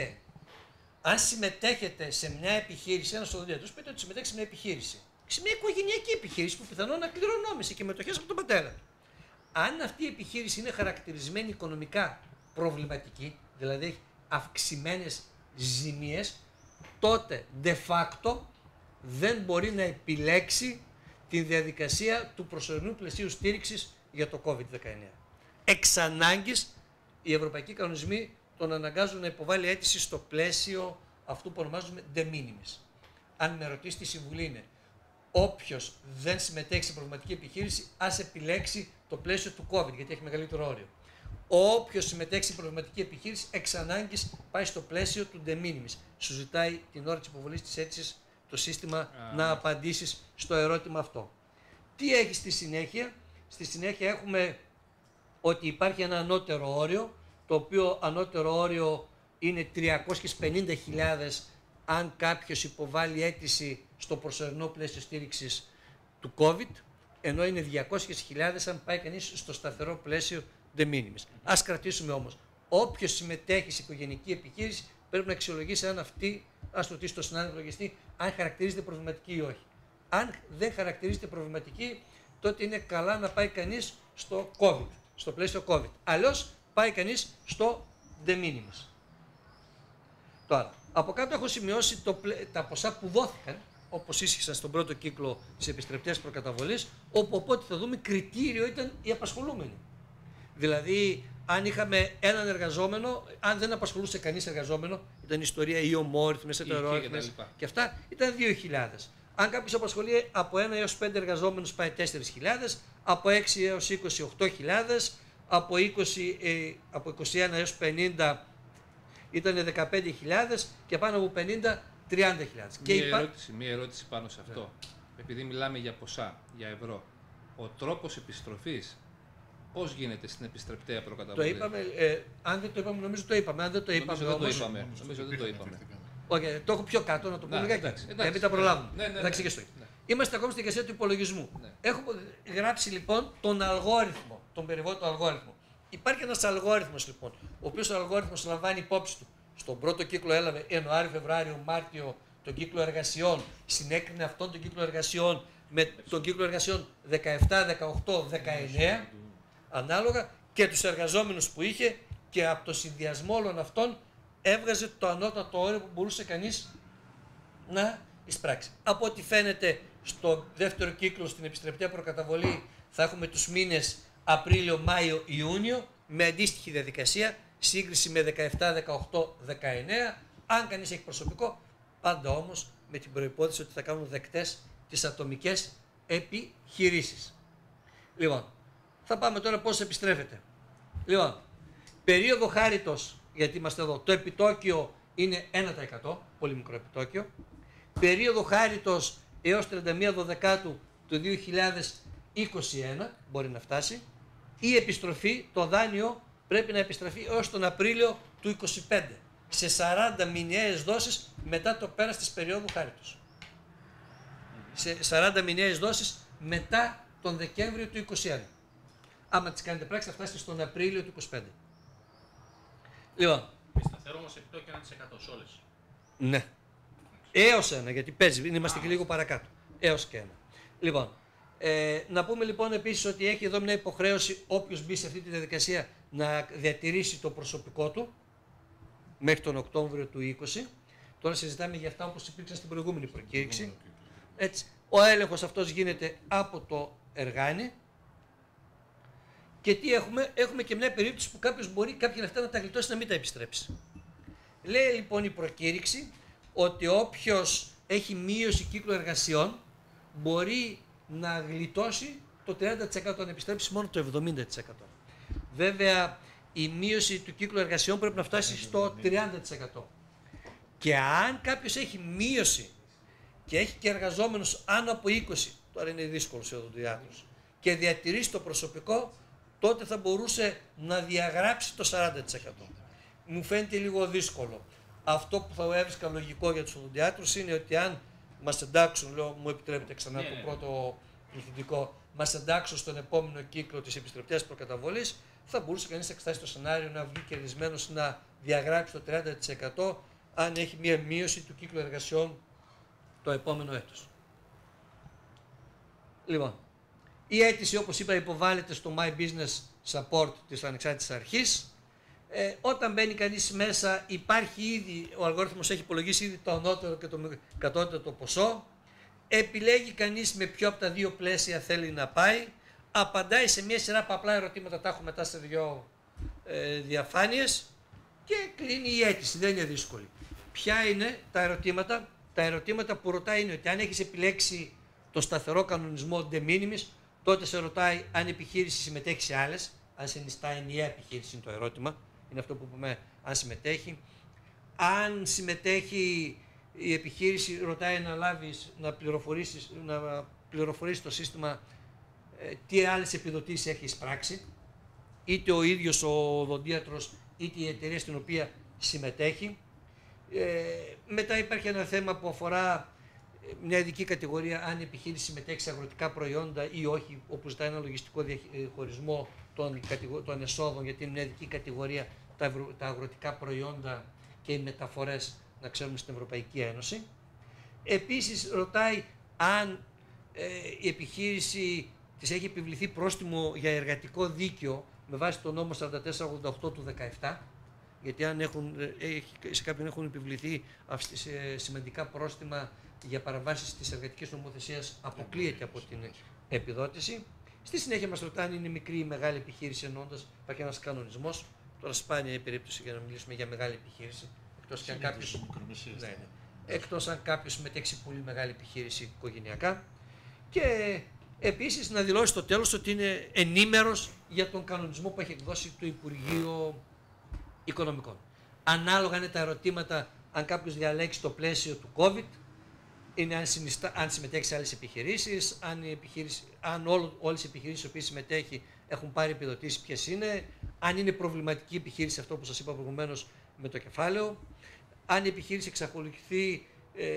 συμμετέχετε σε μια επιχείρηση, ένα οδηγό, του πείτε ότι συμμετέχει σε μια επιχείρηση, σε μια οικογενειακή επιχείρηση που πιθανόν να κληρονόμησε και μετοχές από τον πατέρα του. Αν αυτή η επιχείρηση είναι χαρακτηρισμένη οικονομικά προβληματική, δηλαδή έχει αυξημένες ζημίες, τότε de facto δεν μπορεί να επιλέξει τη διαδικασία του προσωρινού πλαισίου στήριξης για το COVID-19. Εξ ανάγκης, οι ευρωπαϊκοί κανονισμοί τον αναγκάζουν να υποβάλει αίτηση στο πλαίσιο αυτού που ονομάζουμε de minimis. Αν με ρωτήσει, τη συμβουλή είναι όποιος δεν συμμετέχει σε προβληματική επιχείρηση, ας επιλέξει το πλαίσιο του COVID, γιατί έχει μεγαλύτερο όριο. Όποιος συμμετέχει σε προβληματική επιχείρηση, εξ ανάγκης πάει στο πλαίσιο του de minimis. Σου ζητάει την ώρα της υποβολής της αίτησης το σύστημα να απαντήσεις στο ερώτημα αυτό. Τι έχει στη συνέχεια? Στη συνέχεια έχουμε ότι υπάρχει ένα ανώτερο όριο, το οποίο ανώτερο όριο είναι 350.000 αν κάποιος υποβάλει αίτηση στο προσωρινό πλαίσιο στήριξης του COVID, ενώ είναι 200.000 αν πάει κανείς στο σταθερό πλαίσιο de minimis. Ας κρατήσουμε όμως, όποιος συμμετέχει σε οικογενειακή επιχείρηση πρέπει να αξιολογήσει αν αυτή, ας ρωτήσει στον συνάδελφο λογιστή, αν χαρακτηρίζεται προβληματική ή όχι. Αν δεν χαρακτηρίζεται προβληματική, τότε είναι καλά να πάει κανείς στο COVID, στο πλαίσιο COVID. Αλλιώς πάει κανείς στο de minimis. Τώρα, από κάτω έχω σημειώσει τα ποσά που δόθηκαν, όπως ίσχυσαν στον πρώτο κύκλο της επιστρεπτέας προκαταβολής, όπου οπότε θα δούμε κριτήριο ήταν οι απασχολούμενοι. Δηλαδή, αν είχαμε έναν εργαζόμενο, αν δεν απασχολούσε κανείς εργαζόμενο, ήταν η ιστορία ή ομόρυθμες, ετερόρυθμες και αυτά, ήταν 2.000. Αν κάποιος απασχολεί από 1 έως 5 εργαζόμενους πάει 4.000, από 6 έως 20 8.000, από 21 έως 50 ήταν 15.000 και πάνω από 50 30.000. Μία ερώτηση πάνω σε αυτό. Επειδή μιλάμε για ποσά, για ευρώ, ο τρόπος επιστροφής πώς γίνεται στην επιστρεπτέα προκαταβολή? Το είπαμε, αν δεν το είπαμε, νομίζω το είπαμε. Αν δεν το είπαμε, νομίζω δεν το είπαμε. Όχι, το έχω πιο κάτω να το πούμε λιγάκι. Για μην τα προλάβουμε. Είμαστε ακόμα στην διαδικασία του υπολογισμού. Έχουμε γράψει λοιπόν τον αλγόριθμο, τον περιβόητο αλγόριθμο. Υπάρχει ένας αλγόριθμος λοιπόν, ο οποίος ο αλγόριθμος λαμβάνει υπόψη του. Στον πρώτο κύκλο έλαβε Ιανουάριο, Φεβράριο, Μάρτιο τον κύκλο εργασιών, συνέκρινε αυτόν τον κύκλο εργασιών με τον κύκλο εργασιών 17, 18, 19, ανάλογα και τους εργαζόμενους που είχε και από το συνδυασμό όλων αυτών έβγαζε το ανώτατο όριο που μπορούσε κανείς να εισπράξει. Από ό,τι φαίνεται στο δεύτερο κύκλο στην επιστρεπτέα προκαταβολή θα έχουμε τους μήνες Απρίλιο, Μάιο, Ιούνιο με αντίστοιχη διαδικασία, σύγκριση με 17, 18, 19. Αν κανείς έχει προσωπικό, πάντα όμως με την προϋπόθεση ότι θα κάνουν δεκτές τις ατομικές επιχειρήσεις. Λοιπόν, θα πάμε τώρα πώς επιστρέφεται. Λοιπόν, περίοδο χάριτος, γιατί είμαστε εδώ, το επιτόκιο είναι 1%, πολύ μικρό επιτόκιο. Περίοδο χάριτος έως 31 Δεκάτου του 2021 μπορεί να φτάσει. Η επιστροφή, το δάνειο πρέπει να επιστραφεί έως τον Απρίλιο του 2025 σε 40 μηνιαίες δόσεις μετά το πέρας της περίοδου χάριτος. Σε 40 μηνιαίες δόσεις μετά τον Δεκέμβριο του 2021. Άμα τις κάνετε πράξη θα φτάσετε στον Απρίλιο του 2025. Λοιπόν. Σταθερό όμως επιτόκιο 1% σε όλες. Ναι. Έως 1, γιατί παίζει, είμαστε και λίγο παρακάτω. Έως και 1. Λοιπόν, να πούμε λοιπόν επίσης ότι έχει εδώ μια υποχρέωση όποιος μπει σε αυτή τη διαδικασία να διατηρήσει το προσωπικό του μέχρι τον Οκτώβριο του 20. Τώρα συζητάμε για αυτά όπως υπήρξαν στην προηγούμενη προκήρυξη. Έτσι, ο έλεγχος αυτός γίνεται από το Εργάνη. Και τι έχουμε? Έχουμε και μια περίπτωση που κάποιος μπορεί κάποια λεφτά να τα γλιτώσει, να μην τα επιστρέψει. Λέει λοιπόν η προκήρυξη ότι όποιος έχει μείωση κύκλου εργασιών μπορεί να γλιτώσει το 30%, να επιστρέψει μόνο το 70%. Βέβαια η μείωση του κύκλου εργασιών πρέπει να φτάσει στο 30%. Και αν κάποιος έχει μείωση και έχει και εργαζόμενους άνω από 20, τώρα είναι δύσκολο σε οδοντιάτρους, και διατηρήσει το προσωπικό, τότε θα μπορούσε να διαγράψει το 40%. Μου φαίνεται λίγο δύσκολο. Αυτό που θα έβρισκα λογικό για τους οδοντιάτρους είναι ότι αν μας εντάξουν, λέω, μου επιτρέπετε ξανά το πρώτο πληθυντικό, μας εντάξουν στον επόμενο κύκλο της επιστρεπτέας προκαταβολής, θα μπορούσε κανείς να εξετάσει το σενάριο να βγει κερδισμένος να διαγράψει το 30% αν έχει μία μείωση του κύκλου εργασιών το επόμενο έτος. Λοιπόν, η αίτηση, όπως είπα, υποβάλλεται στο My Business Support της Ανεξάρτητης Αρχής. Όταν μπαίνει κανείς μέσα, υπάρχει ήδη, ο αλγόριθμος έχει υπολογίσει ήδη το ανώτερο και το κατώτερο το ποσό. Επιλέγει κανείς με ποιο από τα δύο πλαίσια θέλει να πάει. Απαντάει σε μια σειρά από απλά ερωτήματα, τα έχω μετά σε δύο διαφάνειες, και κλείνει η αίτηση, δεν είναι δύσκολη. Ποια είναι τα ερωτήματα? Τα ερωτήματα που ρωτάει είναι ότι αν έχεις επιλέξει το σταθερό κανονισμό de minimis, τότε σε ρωτάει αν η επιχείρηση συμμετέχει σε άλλες, αν συνιστά ενιαία επιχείρηση είναι το ερώτημα, είναι αυτό που πούμε αν συμμετέχει. Αν συμμετέχει η επιχείρηση, ρωτάει να πληροφορήσεις το σύστημα τι άλλες επιδοτήσεις έχει εισπράξει, είτε ο ίδιος ο οδοντίατρος είτε η εταιρεία στην οποία συμμετέχει. Μετά υπάρχει ένα θέμα που αφορά μια ειδική κατηγορία, αν η επιχείρηση συμμετέχει σε αγροτικά προϊόντα ή όχι, όπου ζητάει ένα λογιστικό διαχωρισμό των εσόδων, γιατί είναι μια ειδική κατηγορία τα αγροτικά προϊόντα και οι μεταφορές, να ξέρουμε, στην Ευρωπαϊκή Ένωση. Επίσης ρωτάει αν η επιχείρηση της έχει επιβληθεί πρόστιμο για εργατικό δίκαιο με βάση το νόμο 4488 του 17, γιατί αν σε κάποιον έχουν επιβληθεί σημαντικά πρόστιμα για παραβάσεις της εργατικής νομοθεσίας, αποκλείεται από την επιδότηση. Στη συνέχεια μας ρωτάνε αν είναι μικρή ή μεγάλη επιχείρηση, εννοώντας υπάρχει ένας κανονισμός. Τώρα σπάνια είναι η περίπτωση για να μιλήσουμε για μεγάλη επιχείρηση, εκτός αν κάποιος συμμετέχει σε πολύ μεγάλη επιχείρηση οικογενειακά. Και επίσης να δηλώσει στο τέλος ότι είναι ενήμερος για τον κανονισμό που έχει εκδώσει το Υπουργείο Οικονομικών. Ανάλογα είναι τα ερωτήματα, αν κάποιος διαλέξει το πλαίσιο του COVID, είναι αν συμμετέχει σε άλλες επιχειρήσεις, αν όλες οι επιχειρήσεις στις οποίες συμμετέχει έχουν πάρει επιδοτήσεις, ποιες είναι, αν είναι προβληματική επιχείρηση, αυτό που σας είπα προηγουμένως με το κεφάλαιο, αν η επιχείρηση εξακολουθεί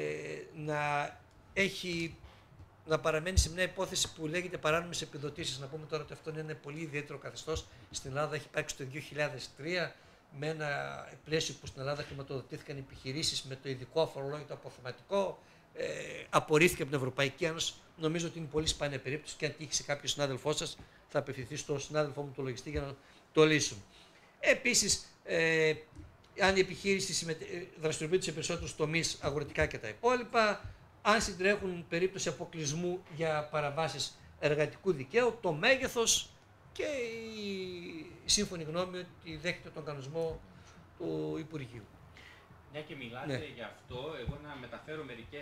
να παραμένει σε μια υπόθεση που λέγεται παράνομες επιδοτήσεις. Να πούμε τώρα ότι αυτό είναι ένα πολύ ιδιαίτερο καθεστώς. Στην Ελλάδα έχει υπάρξει το 2003 με ένα πλαίσιο που στην Ελλάδα χρηματοδοτήθηκαν επιχειρήσεις με το ειδικό αφορολόγητο αποθεματικό. Απορρίφθηκε από την Ευρωπαϊκή Ένωση. Νομίζω ότι είναι πολύ σπάνια περίπτωση και αν τύχει σε κάποιο συνάδελφό σας, θα απευθυνθεί στον συνάδελφό μου το λογιστή για να το λύσουν. Επίσης, αν η επιχείρηση δραστηριοποιείται σε περισσότερους τομείς, αγροτικά και τα υπόλοιπα, αν συντρέχουν περίπτωση αποκλεισμού για παραβάσεις εργατικού δικαίου, το μέγεθος και η σύμφωνη γνώμη ότι δέχεται τον κανονισμό του Υπουργείου. Μια και μιλάτε για αυτό, εγώ να μεταφέρω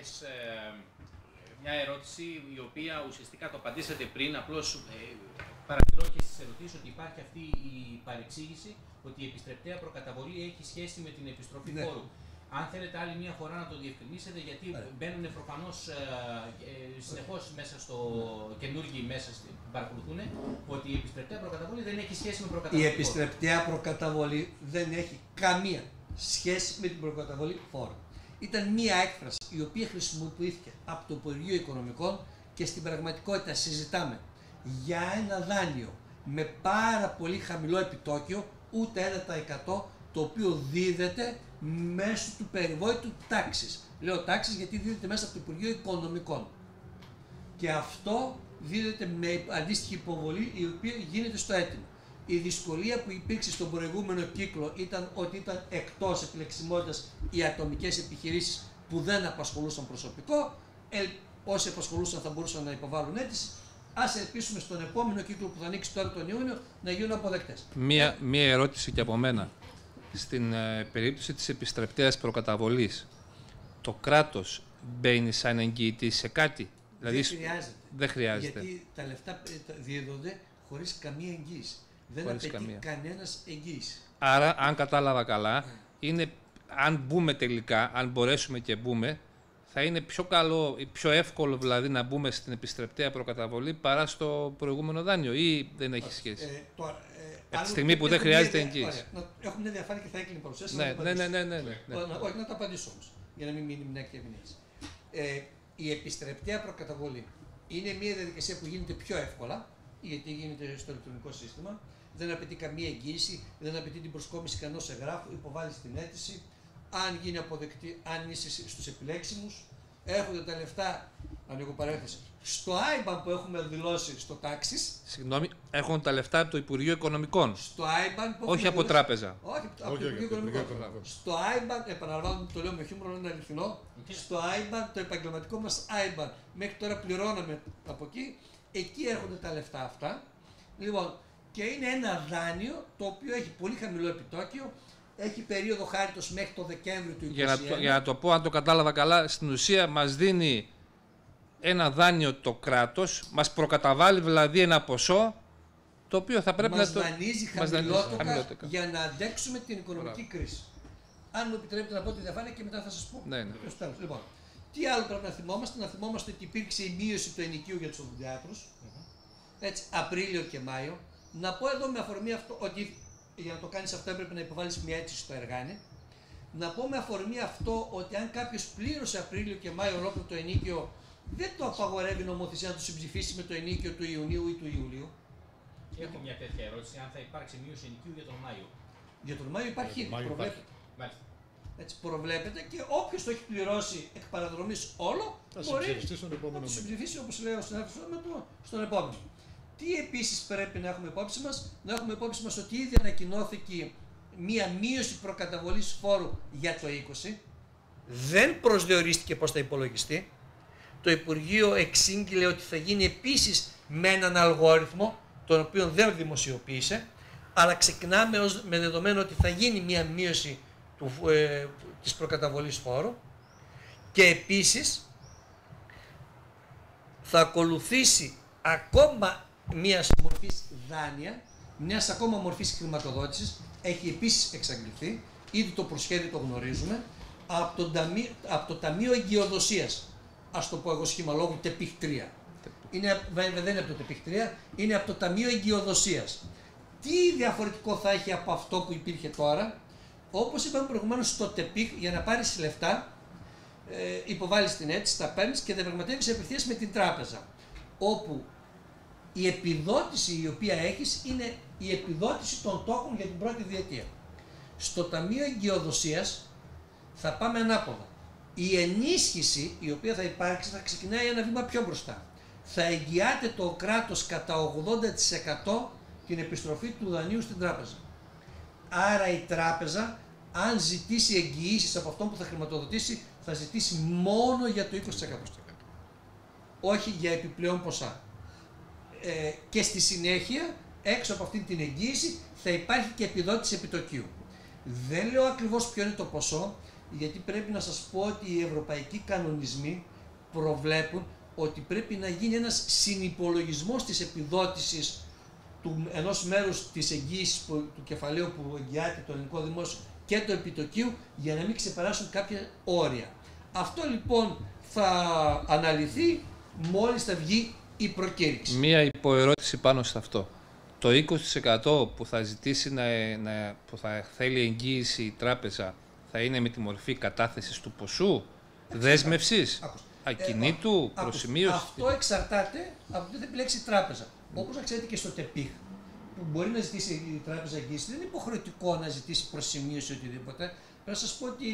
μια ερώτηση η οποία ουσιαστικά το απαντήσατε πριν, απλώς παρατηρώ και στις ερωτήσεις ότι υπάρχει αυτή η παρεξήγηση ότι η επιστρεπτέα προκαταβολή έχει σχέση με την επιστροφή φόρου. Αν θέλετε άλλη μια φορά να το διευκρινίσετε, γιατί μπαίνουν προφανώς συνεχώς μέσα στο καινούργιοι μέσα που παρακολουθούν, ότι η επιστρεπτέα προκαταβολή δεν έχει σχέση με προκαταβολή. Η επιστρεπτέα προκαταβολή δεν έχει καμία σχέση με την προκαταβολή φόρου. Ήταν μία έκφραση η οποία χρησιμοποιήθηκε από το Υπουργείο Οικονομικών και στην πραγματικότητα συζητάμε για ένα δάνειο με πάρα πολύ χαμηλό επιτόκιο, ούτε 1%, το οποίο δίδεται μέσω του περιβόητου τάξης. Λέω τάξης γιατί δίδεται μέσα από το Υπουργείο Οικονομικών. Και αυτό δίδεται με αντίστοιχη υποβολή η οποία γίνεται στο αίτημα. Η δυσκολία που υπήρξε στον προηγούμενο κύκλο ήταν ότι ήταν εκτός επιλεξιμότητας οι ατομικές επιχειρήσεις που δεν απασχολούσαν προσωπικό. Όσοι απασχολούσαν θα μπορούσαν να υποβάλουν αίτηση. Ας ελπίσουμε στον επόμενο κύκλο που θα ανοίξει τώρα τον Ιούνιο να γίνουν αποδεκτές. Μία ερώτηση και από μένα. Στην περίπτωση της επιστρεπτέας προκαταβολής, το κράτος μπαίνει σαν εγγυητή σε κάτι? Δηλαδή, δεν χρειάζεται. Γιατί τα λεφτά δίδονται χωρίς καμία εγγύηση. Δεν απαιτεί κανένας εγγύηση. Άρα, αν κατάλαβα καλά, είναι, αν μπούμε τελικά, αν μπορέσουμε και μπούμε, θα είναι πιο καλό ή πιο εύκολο δηλαδή να μπούμε στην επιστρεπτέα προκαταβολή παρά στο προηγούμενο δάνειο, ή δεν έχει σχέση? Από τη στιγμή που δεν χρειάζεται εγγύηση. Έχουμε μια διαφάνεια και θα έκλεινε η παρουσίαση. Ναι. Όχι, να τα απαντήσω όμως, για να μην μείνει μια και μηνύση. Η επιστρεπτέα προκαταβολή είναι μια διαδικασία που γίνεται πιο εύκολα, γιατί γίνεται στο ηλεκτρονικό σύστημα. Δεν απαιτεί καμία εγγύηση, δεν απαιτεί την προσκόμιση κανένας εγγράφου, υποβάλλεις την αίτηση. Αν γίνει αποδεκτή, αν είσαι στους επιλέξιμους, έρχονται τα λεφτά, ανοίγω παρένθεση, στο IBAN που έχουμε δηλώσει στο τάξης. Συγγνώμη, έχουν τα λεφτά από το Υπουργείο Οικονομικών. Στο IBAN που όχι από δηλώσει, τράπεζα. Όχι, από το Υπουργείο Οικονομικών. Στο IBAN, επαναλαμβάνω, το λέω με χιούμορ, είναι αληθινό. Στο IBAN, το επαγγελματικό μας IBAN, μέχρι τώρα πληρώναμε από εκεί, εκεί έρχονται τα λεφτά αυτά. Λοιπόν, και είναι ένα δάνειο το οποίο έχει πολύ χαμηλό επιτόκιο. Έχει περίοδο χάριτος μέχρι το Δεκέμβριο του 2021. Για να το πω, αν το κατάλαβα καλά, στην ουσία μας δίνει ένα δάνειο το κράτος, μας προκαταβάλει δηλαδή ένα ποσό, το οποίο θα πρέπει να το... Δανείζει χαμηλότερα για να αντέξουμε την οικονομική κρίση. Αν μου επιτρέπετε να πω τη διαφάνεια και μετά θα σας πω. Ναι. Λοιπόν, τι άλλο πρέπει να θυμόμαστε? Να θυμόμαστε ότι υπήρξε η μείωση του ενοικίου για τους οδοντιάτρους, έτσι, Απρίλιο και Μάιο. Να πω εδώ με αφορμή αυτό ότι για να το κάνεις αυτό έπρεπε να υποβάλεις μια αίτηση στο Εργάνη. Να πω με αφορμή αυτό ότι αν κάποιος πλήρωσε Απρίλιο και Μάιο ολόκληρο το ενοίκιο, δεν το απαγορεύει η νομοθεσία να το συμψηφίσει με το ενοίκιο του Ιουνίου ή του Ιουλίου. Έχω μια τέτοια ερώτηση, αν θα υπάρξει μείωση ενοικίου για τον Μάιο. Για τον Μάιο υπάρχει ήδη, προβλέπεται. Έτσι προβλέπεται και όποιος το έχει πληρώσει εκ παραδρομής όλο, μπορεί να το συμψηφίσει, όπως λέει ο συνάδελφος, στον επόμενο. Τι επίσης πρέπει να έχουμε υπόψη μας? Να έχουμε υπόψη μας ότι ήδη ανακοινώθηκε μία μείωση προκαταβολής φόρου για το 20. Δεν προσδιορίστηκε πώς θα υπολογιστεί. Το Υπουργείο εξήγηλε ότι θα γίνει επίσης με έναν αλγόριθμο, τον οποίο δεν δημοσιοποίησε, αλλά ξεκινάμε με δεδομένο ότι θα γίνει μία μείωση της προκαταβολής φόρου και επίσης θα ακολουθήσει ακόμα μιας μορφής δάνεια, μιας ακόμα μορφής χρηματοδότησης, έχει επίσης εξαγγελθεί, ήδη το προσχέδιο το γνωρίζουμε, από το Ταμείο Εγκυοδοσίας, ας το πω εγώ σχήμα λόγου, ΤΕΠΙΧ 3. Δεν είναι από το ΤΕΠΙΧ 3, είναι από το Ταμείο Εγκυοδοσίας. Τι διαφορετικό θα έχει από αυτό που υπήρχε τώρα? Όπως είπαμε προηγουμένως, στο ΤΕΠΙΧ, για να πάρεις λεφτά, υποβάλλεις την αίτηση, τα παίρνεις και διαπραγματεύεις απευθείας με την τράπεζα, όπου η επιδότηση η οποία έχεις είναι η επιδότηση των τόκων για την πρώτη διετία. Στο Ταμείο Εγκυοδοσίας θα πάμε ανάποδα. Η ενίσχυση η οποία θα υπάρξει θα ξεκινάει ένα βήμα πιο μπροστά. Θα εγγυάται το κράτος κατά 80% την επιστροφή του δανείου στην τράπεζα. Άρα η τράπεζα, αν ζητήσει εγγυήσεις από αυτόν που θα χρηματοδοτήσει, θα ζητήσει μόνο για το 20%. Όχι για επιπλέον ποσά. Και στη συνέχεια, έξω από αυτή την εγγύηση, θα υπάρχει και επιδότηση επιτοκίου. Δεν λέω ακριβώς ποιο είναι το ποσό, γιατί πρέπει να σας πω ότι οι ευρωπαϊκοί κανονισμοί προβλέπουν ότι πρέπει να γίνει ένας συνυπολογισμός της επιδότησης ενός μέρους της εγγύησης του κεφαλαίου που εγγυάται το ελληνικό δημόσιο και το επιτοκίου, για να μην ξεπεράσουν κάποια όρια. Αυτό λοιπόν θα αναλυθεί μόλις θα βγει η προκήρυξη. Μία υποερώτηση πάνω σε αυτό. Το 20% που θα ζητήσει που θα θέλει εγγύηση η τράπεζα θα είναι με τη μορφή κατάθεσης του ποσού, δέσμευσης, ακινήτου, προσημείωσης? Αυτό εξαρτάται από το τι θα επιλέξει η τράπεζα. Όπως να ξέρετε και στο ΤΕΠΙΧ, που μπορεί να ζητήσει η τράπεζα εγγύηση, δεν είναι υποχρεωτικό να ζητήσει προσημείωση ή οτιδήποτε. Πρέπει να σας πω ότι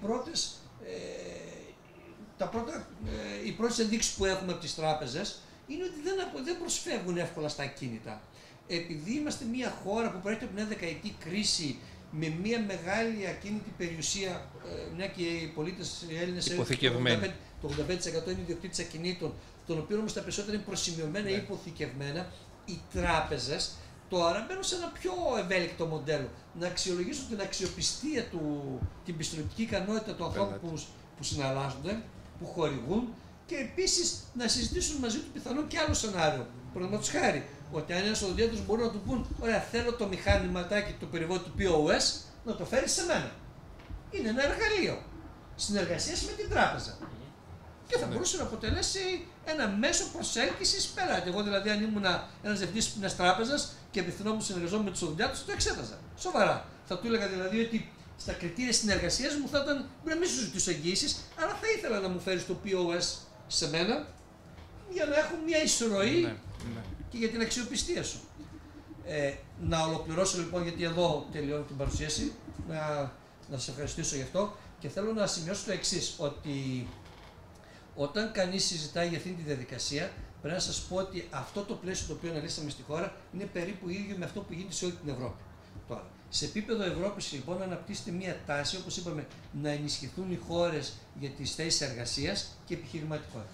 οι πρώτες ενδείξεις που έχουμε από τις τράπεζες είναι ότι δεν προσφεύγουν εύκολα στα ακίνητα. επειδή είμαστε μια χώρα που προέρχεται από μια δεκαετή κρίση με μια μεγάλη ακίνητη περιουσία, μια και οι πολίτες οι Έλληνες το 85% είναι ιδιοκτήτες ακινήτων, των οποίων όμως τα περισσότερα είναι προσημειωμένα ή υποθηκευμένα, οι τράπεζες τώρα μπαίνουν σε ένα πιο ευέλικτο μοντέλο. Να αξιολογήσουν την αξιοπιστία την πιστωτική ικανότητα του ανθρώπου που συναλλάσσονται, που χορηγούν, και επίσης να συζητήσουν μαζί του πιθανόν και άλλο σενάριο. Παραδείγματος χάρη, ότι αν ένας οδοντίατρος μπορεί να του πούν: ωραία, θέλω το μηχάνηματάκι, το περιβόητο του POS, να το φέρει σε μένα. Είναι ένα εργαλείο συνεργασίας με την τράπεζα. Και θα μπορούσε να αποτελέσει ένα μέσο προσέλκυσης πελάτη. Εγώ δηλαδή, αν ήμουν ένας διευθυντής μιας τράπεζας και απευθυνόμουν συνεργαζόμουν με τους οδοντιάτρους, το εξέταζα. Σοβαρά. Θα του έλεγα δηλαδή ότι στα κριτήρια συνεργασίας μου θα ήταν: μπορεί να μην σου ζητήσω εγγύησεις, αλλά θα ήθελα να μου φέρεις το POS σε μένα για να έχω μια εισρωή και για την αξιοπιστία σου. Να ολοκληρώσω λοιπόν, γιατί εδώ τελειώνω την παρουσίαση, να σας ευχαριστήσω γι' αυτό και θέλω να σημειώσω το εξής, ότι όταν κανείς συζητάει για αυτή τη διαδικασία, πρέπει να σας πω ότι αυτό το πλαίσιο το οποίο αναλύσαμε στη χώρα είναι περίπου ίδιο με αυτό που γίνεται σε όλη την Ευρώπη. Τώρα, σε επίπεδο Ευρώπης λοιπόν αναπτύσσεται μια τάση, όπως είπαμε, να ενισχυθούν οι χώρες για τις θέσεις εργασίας και επιχειρηματικότητα.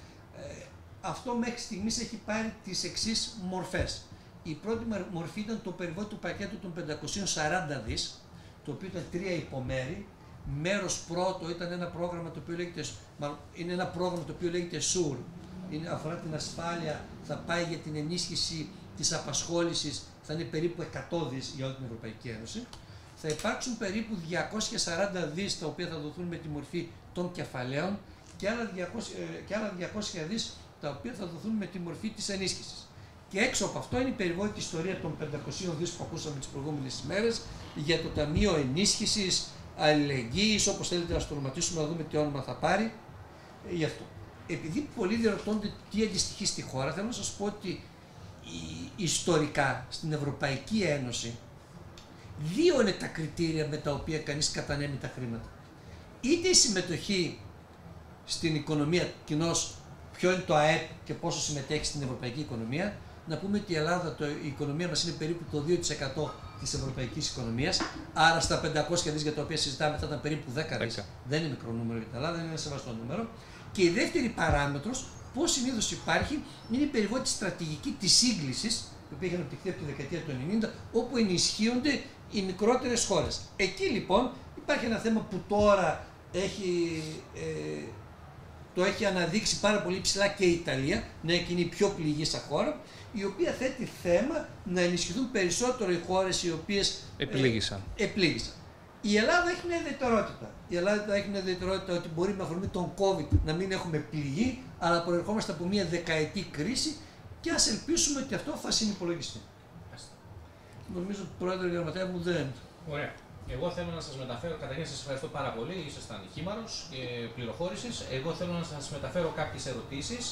Αυτό μέχρι στιγμής έχει πάρει τις εξής μορφές. Η πρώτη μορφή ήταν το περιβόητο πακέτο των 540 δις, το οποίο ήταν 3 υπομέρη. Μέρος πρώτο ήταν ένα πρόγραμμα το οποίο λέγεται, είναι ένα πρόγραμμα το οποίο λέγεται SURE, αφορά την ασφάλεια, θα πάει για την ενίσχυση της απασχόλησης, θα είναι περίπου 100 δις για όλη την Ευρωπαϊκή Ένωση. Θα υπάρξουν περίπου 240 δις τα οποία θα δοθούν με τη μορφή των κεφαλαίων και άλλα 200 δις τα οποία θα δοθούν με τη μορφή της ενίσχυσης. Και έξω από αυτό είναι η περιβόητη ιστορία των 500 δις που ακούσαμε τις προηγούμενες ημέρες για το Ταμείο Ενίσχυσης, Αλληλεγγύης, όπως θέλετε να το ονοματίσουμε, να δούμε τι όνομα θα πάρει γι' αυτό. Επειδή πολλοί διαρωτώνται τι αντιστοιχεί στη χώρα, θέλω να σας πω ότι ιστορικά στην Ευρωπαϊκή Ένωση δύο είναι τα κριτήρια με τα οποία κανείς κατανέμει τα χρήματα. Είτε η συμμετοχή στην οικονομία κοινώς, ποιο είναι το ΑΕΠ και πόσο συμμετέχει στην ευρωπαϊκή οικονομία. Να πούμε ότι η Ελλάδα, η οικονομία μας είναι περίπου το 2% της ευρωπαϊκής οικονομίας, άρα στα 500 δις για τα οποία συζητάμε θα ήταν περίπου 10 δις. Δεν είναι μικρό νούμερο για την Ελλάδα, είναι ένα σεβαστό νούμερο. Και η δεύτερη παράμετρος, πώς συνήθως υπάρχει, είναι η περιβόητη στρατηγική της σύγκλησης, η οποία είχε αναπτυχθεί από τη δεκαετία του 90, όπου ενισχύονται οι μικρότερες χώρες. Εκεί λοιπόν υπάρχει ένα θέμα που τώρα το έχει αναδείξει πάρα πολύ ψηλά και η Ιταλία, να είναι η πιο πληγήσα χώρα, η οποία θέτει θέμα να ενισχυθούν περισσότερο οι χώρες οι οποίες επλήγησαν. Η Ελλάδα έχει μια ιδιαιτερότητα. Η Ελλάδα έχει μια ιδιαιτερότητα ότι μπορεί με αφορμή τον COVID να μην έχουμε πληγεί, αλλά προερχόμαστε από μια δεκαετή κρίση και ας ελπίσουμε ότι αυτό θα συνυπολογιστεί. Νομίζω, Πρόεδρε, Γραμματέα μου, δεν. Ωραία. Εγώ θέλω να σας μεταφέρω, καταρχήν σας ευχαριστώ πάρα πολύ, ήσασταν χήμαρος και πληροφόρησης. Εγώ θέλω να σας μεταφέρω κάποιες ερωτήσεις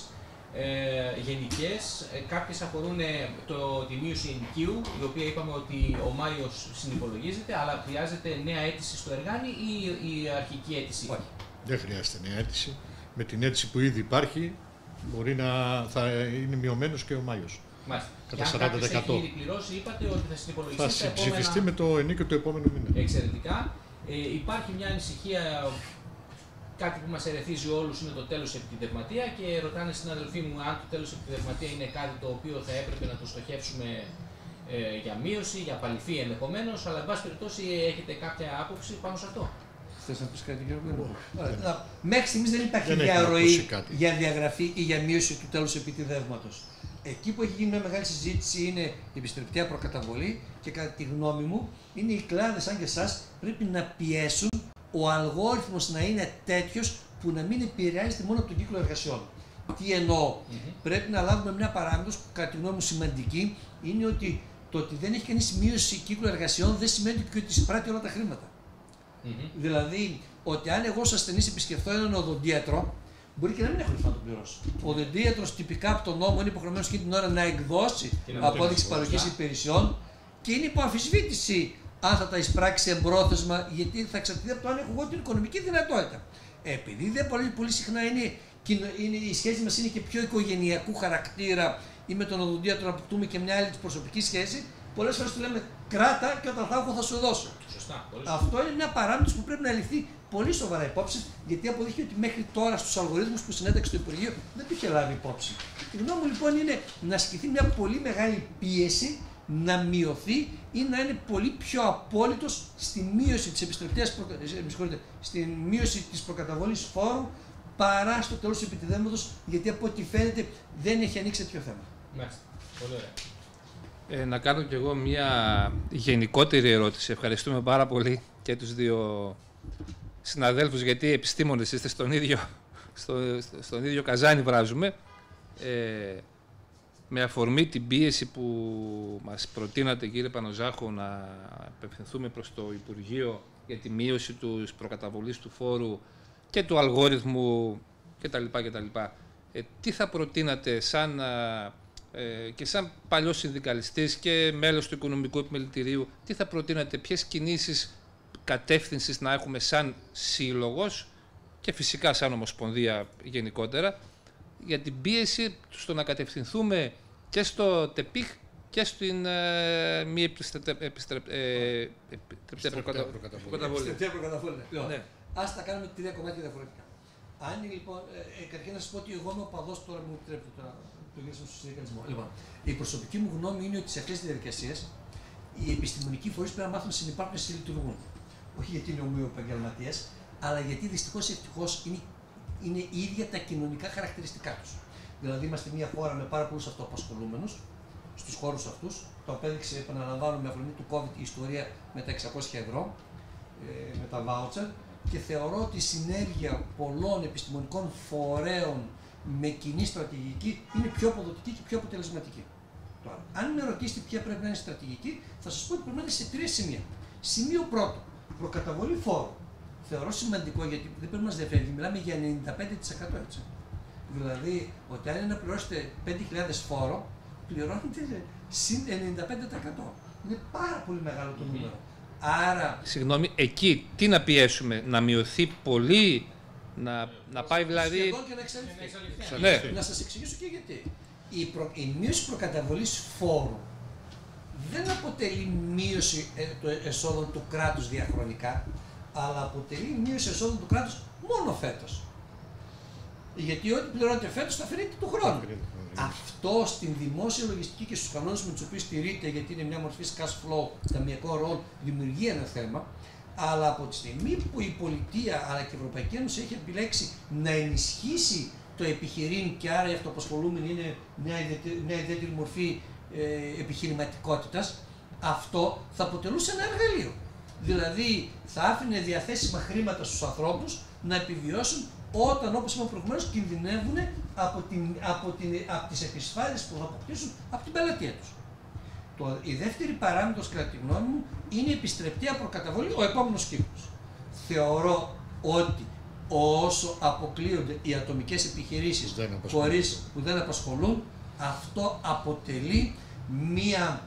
γενικές. Κάποιες αφορούν τη μείωση ενοικίου, η οποία είπαμε ότι ο Μάιος συνυπολογίζεται, αλλά χρειάζεται νέα αίτηση στο Εργάνι ή η αρχική αίτηση? Όχι. Δεν χρειάζεται νέα αίτηση. Με την αίτηση που ήδη υπάρχει μπορεί θα είναι μειωμένος και ο Μάιος. Μάλιστα. Κατά 40%. Αν κάποιος έχει ήδη πληρώσει, είπατε ότι θα συνυπολογιστεί. Θα συμψηφιστεί με το ενίκιο του επόμενου μήνα. Εξαιρετικά. Υπάρχει μια ανησυχία, κάτι που μας ερεθίζει όλους, είναι το τέλος επιτιδευματία και ρωτάνε συναδελφοί μου αν το τέλος επιτιδευματία είναι κάτι το οποίο θα έπρεπε να το στοχεύσουμε για μείωση, για απαλληφή ενδεχομένως, αλλά εν πάση περιπτώσει έχετε κάποια άποψη πάνω σε αυτό? Θες να πεις κάτι, κύριε Πέντρο? Μέχρι στιγμής δεν υπάρχει διαρροή για διαγραφή ή για μείωση του τέλους επιτιδεύματος. Εκεί που έχει γίνει μια μεγάλη συζήτηση είναι η επιστρεπτέα προκαταβολή και κατά τη γνώμη μου είναι οι κλάδες σαν και εσάς πρέπει να πιέσουν ο αλγόριθμος να είναι τέτοιος που να μην επηρεάζεται μόνο από τον κύκλο εργασιών. Τι εννοώ? Πρέπει να λάβουμε μια παράμετρο που κατά τη γνώμη μου σημαντική, είναι ότι το ότι δεν έχει κανείς μείωση κύκλου εργασιών δεν σημαίνει ότι εισπράττει όλα τα χρήματα. Δηλαδή, ότι αν εγώ ως ασθενής επισκεφθώ έναν οδοντίατρο, μπορεί και να μην έχω λεφτά να το πληρώσω. Ο οδοντίατρος τυπικά από τον νόμο είναι υποχρεωμένος και την ώρα να εκδώσει απόδειξη παροχής υπηρεσιών και είναι υπό αμφισβήτηση αν θα τα εισπράξει εμπρόθεσμα, γιατί θα εξαρτηθεί από το αν έχω εγώ την οικονομική δυνατότητα. Επειδή δεν πολύ συχνά είναι η σχέση μας είναι και πιο οικογενειακού χαρακτήρα ή με τον οδοντίατρο να αποκτούμε και μια άλλη προσωπική σχέση, πολλές φορές του λέμε κράτα και όταν θα έχω θα σου δώσω. Σωστά. Αυτό είναι μια παράμετρος που πρέπει να ληφθεί πολύ σοβαρά υπόψη, γιατί αποδείχθηκε ότι μέχρι τώρα στους αλγορίθμους που συνέταξε το Υπουργείο δεν το είχε λάβει υπόψη. Η γνώμη μου λοιπόν είναι να ασκηθεί μια πολύ μεγάλη πίεση, να μειωθεί ή να είναι πολύ πιο απόλυτος στη μείωση της στη μείωση της προκαταβολής φόρου παρά στο τέλος του επιτιδεύματος, γιατί από ό,τι φαίνεται δεν έχει ανοίξει τέτοιο θέμα. Μάλιστα. Πολύ ωραία. Να κάνω κι εγώ μια γενικότερη ερώτηση. Ευχαριστούμε πάρα πολύ και τους δύο συναδέλφους, γιατί επιστήμονες είστε στον ίδιο καζάνι βράζουμε. Με αφορμή την πίεση που μας προτείνατε, κύριε Πανοζάχο, να απευθυνθούμε προς το Υπουργείο για τη μείωση της προκαταβολής του φόρου και του αλγόριθμου κτλ. Τι θα προτείνατε και σαν παλιός συνδικαλιστής και μέλος του Οικονομικού Επιμελητηρίου, τι θα προτείνατε, ποιες κινήσεις κατεύθυνσης να έχουμε σαν σύλλογος και φυσικά σαν Ομοσπονδία γενικότερα, για την πίεση στο να κατευθυνθούμε και στο ΤΕΠΙΧ και στην μη επιστρεπτέα προκαταβολή. Ναι. Ας τα κάνουμε τρία κομμάτια διαφορετικά. Αν λοιπόν, καταρχήν να σας πω ότι εγώ είμαι οπαδός, τώρα μου επιτρέπετε το γυρίσμα στο συνδικαλισμό. Λοιπόν, η προσωπική μου γνώμη είναι ότι σε αυτές τις διαδικασίες οι επιστημονικοί φορείς πρέπει να μάθουν να συνυπάρχουν και να λειτουργούν. Όχι γιατί είναι ομοιοεπαγγελματίες, αλλά γιατί δυστυχώς ή ευτυχώς είναι ίδια τα κοινωνικά χαρακτηριστικά τους. Δηλαδή, είμαστε μια χώρα με πάρα πολλούς αυτοαπασχολούμενους στους χώρους αυτούς. Το απέδειξε, επαναλαμβάνω, με αφορμή του COVID η ιστορία με τα 600 ευρώ, με τα voucher. Και θεωρώ ότι η συνέργεια πολλών επιστημονικών φορέων με κοινή στρατηγική είναι πιο αποδοτική και πιο αποτελεσματική. Τώρα, αν με ρωτήσετε ποια πρέπει να είναι η στρατηγική, θα σας πω ότι πρέπει να είναι σε τρία σημεία. Σημείο πρώτο, προκαταβολή φόρου. Θεωρώ σημαντικό γιατί δεν πρέπει να μας διαφεύγει, μιλάμε για 95% έτσι. Δηλαδή, ότι αν είναι να πληρώσετε 5.000 φόρο, πληρώνετε συν 95%. Είναι πάρα πολύ μεγάλο το νούμερο. Άρα... Συγγνώμη, εκεί τι να πιέσουμε, να μειωθεί πολύ, να πάει δηλαδή... Σχεδόν και να εξαλειφθεί. Ναι. Να σας εξηγήσω και γιατί. Η μείωση προκαταβολής φόρου δεν αποτελεί μείωση εσόδων του κράτους διαχρονικά, αλλά αποτελεί μείωση εσόδων του κράτους μόνο φέτος. Γιατί ό,τι πληρώνετε φέτος θα φέρετε του χρόνου. Αυτό στην δημόσια λογιστική και στους κανόνες με τους οποίους στηρείται, γιατί είναι μια μορφή cash flow, ταμιακό ρόλο, δημιουργεί ένα θέμα. Αλλά από τη στιγμή που η πολιτεία αλλά και η Ευρωπαϊκή Ένωση έχει επιλέξει να ενισχύσει το επιχειρήν και άρα οι αυτοαπασχολούμενοι είναι μια ιδιαίτερη μορφή επιχειρηματικότητας, αυτό θα αποτελούσε ένα εργαλείο. Δηλαδή θα άφηνε διαθέσιμα χρήματα στους ανθρώπους να επιβιώσουν όταν, όπως είπαμε προηγουμένως, κινδυνεύουν από τις επισφάλειες που θα αποκτήσουν από την πελατεία τους. Η δεύτερη παράμετρος, κατά τη γνώμη μου, είναι η επιστρεπτέα προκαταβολή, ο επόμενος κύκλος. Θεωρώ ότι όσο αποκλείονται οι ατομικές επιχειρήσεις χωρίς που δεν απασχολούν, αυτό αποτελεί μία...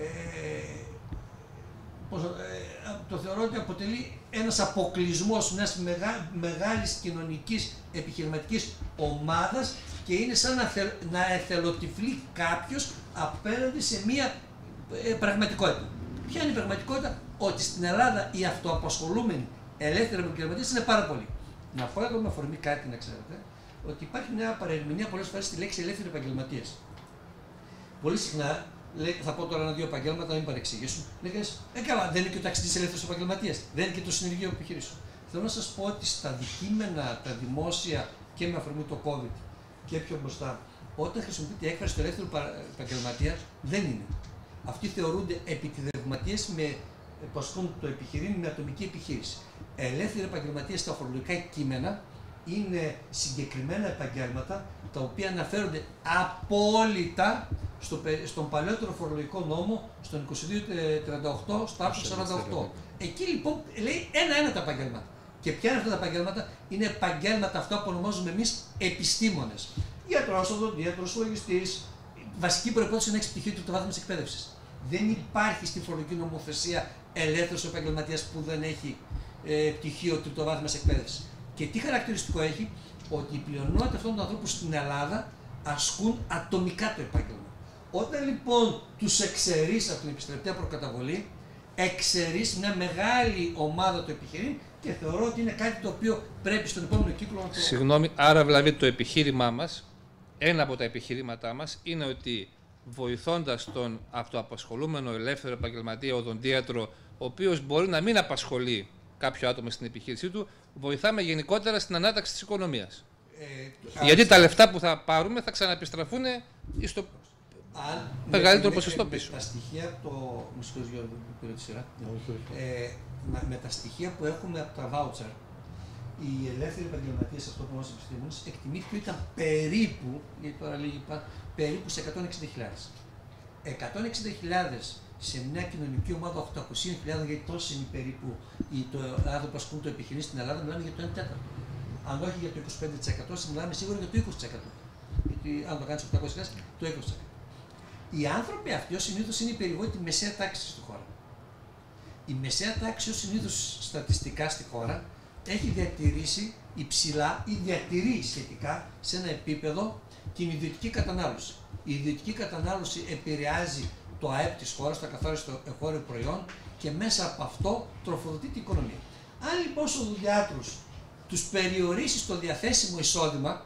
το θεωρώ ότι αποτελεί ένας αποκλεισμός μιας μεγάλης κοινωνικής επιχειρηματικής ομάδας και είναι σαν να εθελοτυφλεί κάποιος απέναντι σε μια πραγματικότητα. Ποια είναι η πραγματικότητα? Ότι στην Ελλάδα οι αυτοαπασχολούμενοι ελεύθεροι επαγγελματίες είναι πάρα πολλοί. Να πω εδώ με αφορμή κάτι να ξέρετε, ότι υπάρχει μια παρερμηνία πολλές φορές στη λέξη ελεύθεροι επαγγελματίες. Πολύ συχνά, θα πω τώρα ένα-δύο επαγγέλματα, να μην παρεξηγήσουν, λέγες, καλά, δεν είναι και ο ταξιτής ελεύθερος επαγγελματίας, δεν είναι και το συνεργείο επιχειρήσεων. Θέλω να σας πω ότι στα δικείμενα, τα δημόσια και με αφορμή το COVID και πιο μπροστά, όταν χρησιμοποιείται η έκφραση του ελεύθερου επαγγελματία, δεν είναι. Αυτοί θεωρούνται επιτιδευματίες που ασκούν το επιχειρήν με ατομική επιχείρηση. Ελεύθεροι επαγγελματίες στα φορολογικά κείμενα είναι συγκεκριμένα επαγγέλματα τα οποία αναφέρονται απόλυτα στον παλαιότερο φορολογικό νόμο, στον 2238, στο άρθρο 48. Εκεί λοιπόν λέει ένα-ένα τα επαγγέλματα. Και ποια είναι αυτά τα επαγγέλματα? Είναι επαγγέλματα αυτά που ονομάζουμε εμείς επιστήμονες. Γιατρός, οδοντίατρος, λογιστής. Βασική προϋπόθεση είναι να έχει πτυχίο τριτοβάθμιας εκπαίδευσης. Δεν υπάρχει στη φορολογική νομοθεσία ελεύθερος επαγγελματίας που δεν έχει πτυχίο τριτοβάθμιας εκπαίδευσης. Και τι χαρακτηριστικό έχει, ότι η πλειονότητα αυτών των ανθρώπων στην Ελλάδα ασκούν ατομικά το επάγγελμα. Όταν λοιπόν τους εξαιρείς από την επιστρεπτέα προκαταβολή, εξαιρείς μια μεγάλη ομάδα του επιχειρήν και θεωρώ ότι είναι κάτι το οποίο πρέπει στον επόμενο κύκλο να το... Συγγνώμη, άρα δηλαδή το επιχείρημά μας, ένα από τα επιχειρήματά μας είναι ότι βοηθώντας τον αυτοαπασχολούμενο ελεύθερο επαγγελματία οδοντίατρο, ο οποίος μπορεί να μην απασχολεί κάποιο άτομο στην επιχείρησή του, βοηθάμε γενικότερα στην ανάταξη της οικονομίας. Γιατί τα λεφτά που θα πάρουμε θα ξαναεπιστραφούν στο μεγαλύτερο ποσοστό πίσω. Με τα στοιχεία με τα στοιχεία που έχουμε από τα voucher, οι ελεύθεροι επαγγελματίες αυτόνομος επιστήμονες εκτιμήθηκε ότι ήταν περίπου, γιατί τώρα λίγοι περίπου σε 160.000. 160.000 σε μια κοινωνική ομάδα 800.000, γιατί τόσοι είναι περίπου οι άνθρωποι που ασκούν το επιχειρήν στην Ελλάδα, μιλάμε για το 1 τέταρτο. Αν όχι για το 25%, μιλάμε σίγουρα για το 20%. Γιατί αν το κάνεις 800.000, το 20%. Οι άνθρωποι αυτοί ως συνήθως είναι η περιβόητη μεσαία τάξη στη χώρα. Η μεσαία τάξη ως συνήθως στατιστικά στη χώρα έχει διατηρήσει υψηλά ή διατηρεί σχετικά σε ένα επίπεδο την ιδιωτική κατανάλωση. Η ιδιωτική κατανάλωση επηρεάζει το ΑΕΠ της χώρας, το ακαθάριστο εγχώριο προϊόν και μέσα από αυτό τροφοδοτεί την οικονομία. Αν λοιπόν στους οδοντιάτρους τους περιορίσει το διαθέσιμο εισόδημα,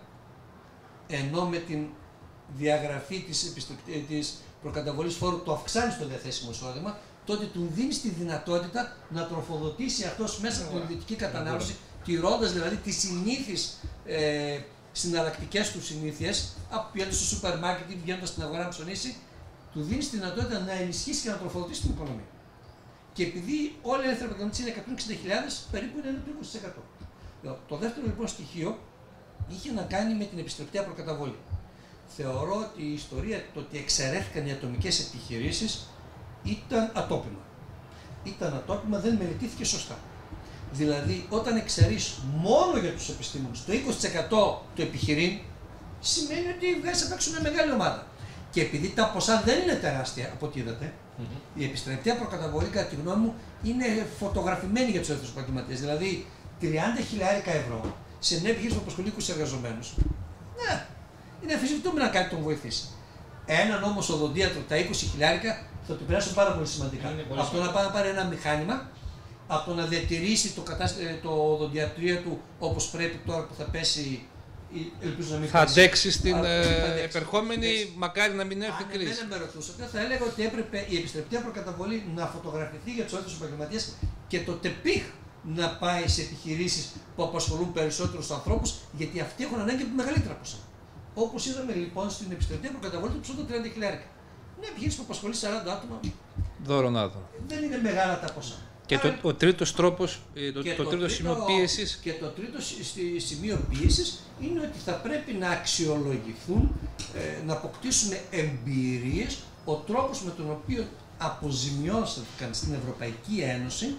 ενώ με την διαγραφή της προκαταβολής φόρου το αυξάνει στο διαθέσιμο εισόδημα, τότε του δίνει τη δυνατότητα να τροφοδοτήσει αυτός μέσα από την ιδιωτική κατανάλωση, τηρώντας δηλαδή τις συνήθεις συναλλακτικές του συνήθειες, από πηγαίνοντας στο σούπερ μάρκετ ή πηγαίνοντας στην αγορά να ψωνίσει, του δίνει τη δυνατότητα να ενισχύσει και να τροφοδοτήσει την οικονομία. Και επειδή όλοι οι ελεύθεροι επαγγελματίες είναι 160.000, περίπου είναι το 20%. Το δεύτερο λοιπόν στοιχείο είχε να κάνει με την επιστρεπτέα προκαταβολή. Θεωρώ ότι η ιστορία, το ότι εξαιρέθηκαν οι ατομικές επιχειρήσεις, ήταν ατόπιμα. Ήταν ατόπιμα, δεν μελετήθηκε σωστά. Δηλαδή, όταν εξαιρείς μόνο για τους επιστήμονες το 20% του επιχειρήν, σημαίνει ότι βγάζει απ' έξω μια μεγάλη ομάδα. Και επειδή τα ποσά δεν είναι τεράστια, από ό,τι είδατε, η επιστρεπτέα προκαταβολή, κατά τη γνώμη μου, είναι φωτογραφημένη για τους ελεύθερους επαγγελματίες. Δηλαδή, 30.000 ευρώ σε μια επιχείρηση που απασχολεί 20 εργαζομένους, ναι, είναι αμφισβητούμενο να κάτι τον βοηθήσει. Έναν όμως οδοντίατρο τα 20.000 θα του περάσουν πάρα πολύ σημαντικά. Από το να πάει να πάρει ένα μηχάνημα, από το να διατηρήσει το οδοντιατρία του όπως πρέπει τώρα που θα πέσει, ελπίζω να μην θα αντέξει στην επερχόμενη, μακάρι να μην έρθει κρίση. Αν με ρωτούσατε, θα έλεγα ότι έπρεπε η επιστρεπτέα προκαταβολή να φωτογραφηθεί για τους ελεύθερους επαγγελματίες και το ΤΕΠΙΧ να πάει σε επιχειρήσεις που απασχολούν περισσότερους ανθρώπους, γιατί αυτοί έχουν ανάγκη από μεγαλύτερα ποσά. Όπως είδαμε λοιπόν στην επιστρεπτέα προκαταβολή του ποσό 30.000. Μια επιχείρηση που απασχολεί 40 άτομα. Δώρον άτομα. Δεν είναι μεγάλα τα ποσά. Και ο τρίτος τρόπος, το τρίτο σημείο πίεσης. Και το τρίτο σημείο πίεσης είναι ότι θα πρέπει να αξιολογηθούν, να αποκτήσουν εμπειρίες, ο τρόπος με τον οποίο αποζημιώθηκαν στην Ευρωπαϊκή Ένωση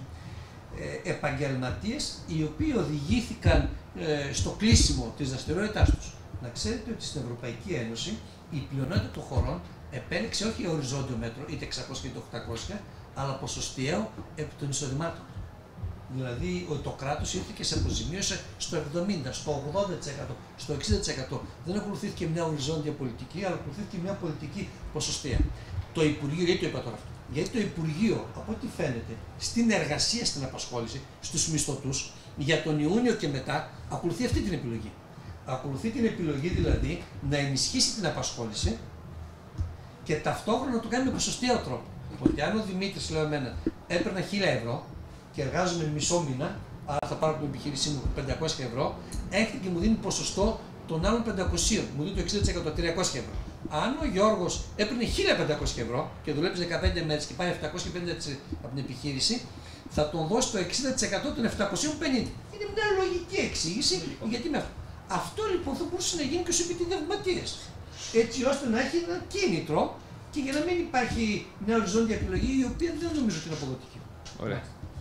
επαγγελματίες οι οποίοι οδηγήθηκαν στο κλείσιμο της δραστηριότητάς τους. Να ξέρετε ότι στην Ευρωπαϊκή Ένωση η πλειονότητα των χωρών επέλεξε όχι οριζόντιο μέτρο, είτε 600 είτε 800, αλλά ποσοστιαίο επί των εισοδημάτων. Δηλαδή το κράτος ήρθε και σε αποζημίωσε στο 70%, στο 80%, στο 60%. Δεν ακολουθήθηκε μια οριζόντια πολιτική, αλλά ακολουθήθηκε μια πολιτική ποσοστιαία. Το Υπουργείο, γιατί το είπα τώρα αυτό? Γιατί το Υπουργείο, από ό,τι φαίνεται, στην εργασία, στην απασχόληση, στους μισθωτούς, για τον Ιούνιο και μετά, ακολουθεί αυτή την επιλογή. Ακολουθεί την επιλογή δηλαδή να ενισχύσει την απασχόληση και ταυτόχρονα να το κάνει με ποσοστιαίο τρόπο. Ότι αν ο Δημήτρης, λέω εμένα, έπαιρνα 1.000 ευρώ και εργάζομαι μισό μήνα, άρα θα πάρω την επιχείρησή μου 500 ευρώ, έρχεται και μου δίνει ποσοστό των άλλων 500, μου δίνει το 60%, 300 ευρώ. Αν ο Γιώργος έπαιρνε 1.500 ευρώ και δουλέψει 15 μέρες και πάει 750 από την επιχείρηση, θα τον δώσει το 60% των 750. Είναι μια λογική εξήγηση γιατί με αυτό. Αυτό λοιπόν θα μπορούσε να γίνει και στους επιτιδευματίες. Έτσι ώστε να έχει ένα κίνητρο και για να μην υπάρχει μια οριζόντια επιλογή η οποία δεν νομίζω ότι είναι αποδοτική. Ωραία.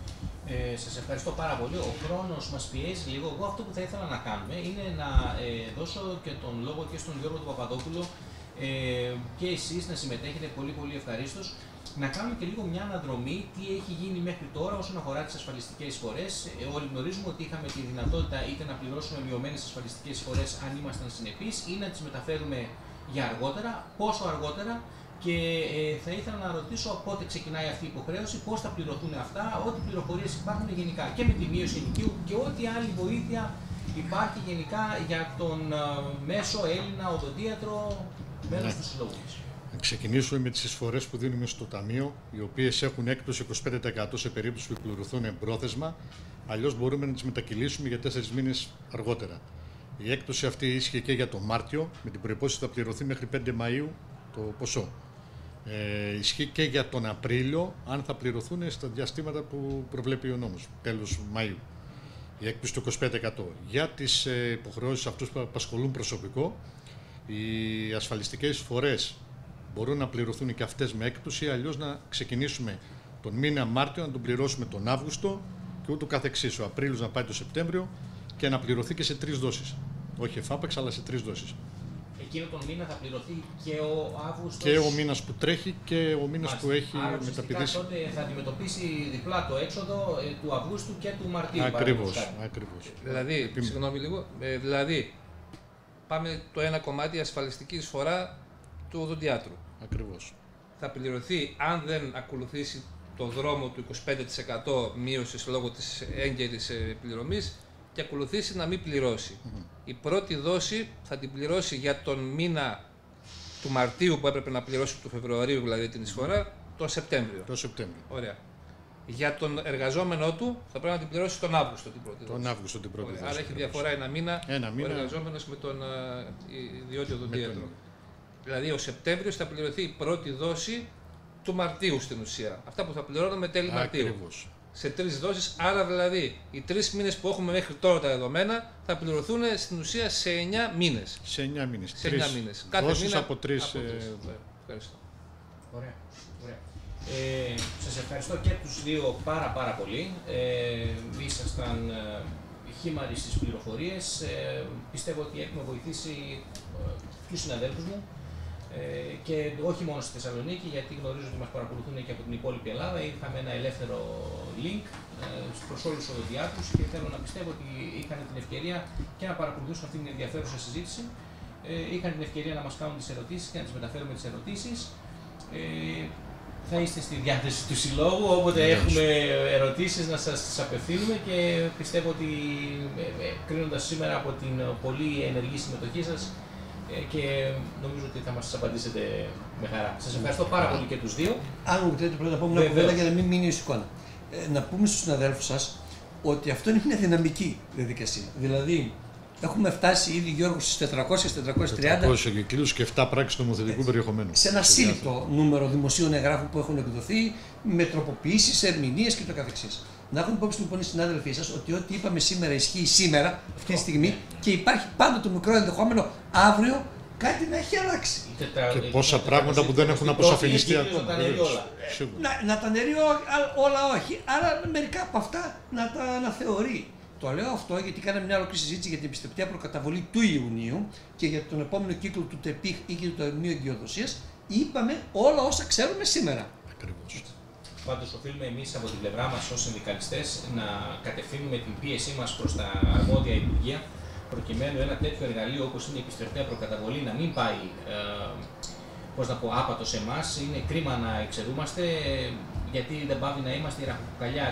Σας ευχαριστώ πάρα πολύ. Ο χρόνος μας πιέζει λίγο. Εγώ αυτό που θα ήθελα να κάνουμε είναι να δώσω και τον λόγο και στον Γιώργο του Παπαδόπουλο και εσείς να συμμετέχετε πολύ ευχαρίστως Να κάνουμε και λίγο μια αναδρομή τι έχει γίνει μέχρι τώρα όσον αφορά τις ασφαλιστικές εισφορές. Όλοι γνωρίζουμε ότι είχαμε τη δυνατότητα είτε να πληρώσουμε μειωμένες ασφαλιστικές εισφορές αν ήμασταν συνεπείς ή να τις μεταφέρουμε για αργότερα, πόσο αργότερα. Και θα ήθελα να ρωτήσω πότε ξεκινάει αυτή η υποχρέωση, πώς θα πληρωθούν αυτά, ό,τι πληροφορίες υπάρχουν γενικά και με τη μείωση ενοικίου και ό,τι άλλη βοήθεια υπάρχει γενικά για τον μέσο Έλληνα οδοντίατρο μέλος του συλλόγου μας. Να ξεκινήσουμε με τις εισφορές που δίνουμε στο Ταμείο, οι οποίες έχουν έκπτωση 25% σε περίπτωση που πληρωθούν εμπρόθεσμα, αλλιώς μπορούμε να τις μετακυλήσουμε για 4 μήνες αργότερα. Η έκπτωση αυτή ίσχυε και για τον Μάρτιο, με την προϋπόθεση ότι θα πληρωθεί μέχρι 5 Μαΐου το ποσό. Ισχύει και για τον Απρίλιο, αν θα πληρωθούν στα διαστήματα που προβλέπει ο νόμος, τέλος Μαΐου. Η έκπτωση του 25%. Για τις υποχρεώσεις αυτούς που απασχολούν προσωπικό, οι ασφαλιστικές εισφορές μπορούν να πληρωθούν και αυτές με έκπτωση, αλλιώς να ξεκινήσουμε τον μήνα Μάρτιο, να τον πληρώσουμε τον Αύγουστο και ούτω καθεξής. Ο Απρίλιος να πάει το Σεπτέμβριο και να πληρωθεί και σε 3 δόσεις. Όχι εφάπαξ, αλλά σε 3 δόσεις. Εκείνο τον μήνα θα πληρωθεί και ο Αύγουστος. Και ο μήνας που τρέχει και ο μήνας που έχει μεταπηδήσει. Τότε θα αντιμετωπίσει διπλά το έξοδο του Αυγούστου και του Μαρτίου. Ακριβώς. Δηλαδή, συγγνώμη λίγο, δηλαδή πάμε το ένα κομμάτι ασφαλιστική εισφορά του οδοντιάτρου. Ακριβώς. Θα πληρωθεί αν δεν ακολουθήσει το δρόμο του 25% μείωσης λόγω της έγκαιρης πληρωμής και ακολουθήσει να μην πληρώσει. Η πρώτη δόση θα την πληρώσει για τον μήνα του Μαρτίου που έπρεπε να πληρώσει του Φεβρουαρίου, δηλαδή την εισφορά, τον Σεπτέμβριο. Ωραία. Για τον εργαζόμενό του θα πρέπει να την πληρώσει τον Αύγουστο την πρώτη δόση. Άρα έχει διαφορά ένα μήνα ο εργαζόμενος με τον ιδιώτη οδοντίατρο. Δηλαδή ο Σεπτέμβριος θα πληρωθεί η πρώτη δόση του Μαρτίου στην ουσία. Αυτά που θα πληρώνουμε τέλη Μαρτίου. Σε 3 δόσεις, άρα δηλαδή οι 3 μήνες που έχουμε μέχρι τώρα τα δεδομένα θα πληρωθούν στην ουσία σε 9 μήνες. Σε 9 μήνες. Σε 9 μήνες. Κάθε μήνα από 3. Ευχαριστώ. Ωραία. Σας ευχαριστώ και τους δύο πάρα πολύ. Ήσασταν χήμαροι στις πληροφορίες. Πιστεύω ότι έχουμε βοηθήσει τους συναδέλφους μου και όχι μόνο στη Θεσσαλονίκη, γιατί γνωρίζω ότι μας παρακολουθούν και από την υπόλοιπη Ελλάδα. Είχαμε ένα ελεύθερο link προς όλους τους οδοντιάτρους και θέλω να πιστεύω ότι είχαν την ευκαιρία και να παρακολουθήσουν αυτή την ενδιαφέρουσα συζήτηση. Είχαν την ευκαιρία να μας κάνουν τις ερωτήσεις και να τις μεταφέρουμε τις ερωτήσεις. Θα είστε στη διάθεση του Συλλόγου, όποτε έχουμε ερωτήσεις να σας τις απευθύνουμε και πιστεύω ότι κρίνοντας σήμερα από την πολύ ενεργή συμμετοχή σας και νομίζω ότι θα μας απαντήσετε με χαρά. Σας ευχαριστώ πάρα πολύ και τους δύο. Αν μου επιτρέπετε πρώτα να πω μια κουβέντα για να μην μείνει η εικόνα. Να πούμε στους συναδέλφους σας ότι αυτό είναι μια δυναμική διαδικασία. Δηλαδή, έχουμε φτάσει ήδη, Γιώργο, στις 400-430. 400 εγκυκλίους και 7 πράξεις νομοθετικού περιεχομένου. Σε ένα σύλληπτο νούμερο δημοσίων εγγράφων που έχουν εκδοθεί, με τροποποιήσεις, ερμηνείες και το καθεξής. Να έχουν υπόψη λοιπόν οι συνάδελφοί σας ότι ό,τι είπαμε σήμερα ισχύει σήμερα, αυτή τη στιγμή, και υπάρχει πάντα το μικρό ενδεχόμενο αύριο κάτι να έχει αλλάξει. Και πόσα πράγματα που δεν έχουν αποσαφινιστεί ακόμα. Να τα αναιρεί όλα όχι, αλλά μερικά από αυτά να τα αναθεωρεί. Το λέω αυτό γιατί κάναμε μια ολόκληρη συζήτηση για την επιστρεπτέα προκαταβολή του Ιουνίου και για τον επόμενο κύκλο του ΤΕΠΙΧ ή και του Ταμείου Εγκυοδοσίας. Είπαμε όλα όσα ξέρουμε σήμερα. Ακριβώς. Πάντως, οφείλουμε εμείς από την πλευρά μας ως συνδικαλιστές να κατευθύνουμε την πίεσή μας προς τα αρμόδια υπουργεία, προκειμένου ένα τέτοιο εργαλείο όπως είναι η επιστρεπτέα προκαταβολή να μην πάει άπατο σε εμάς. Είναι κρίμα να εξαιρούμαστε, γιατί δεν πάβει να είμαστε η ραχοκοκαλιά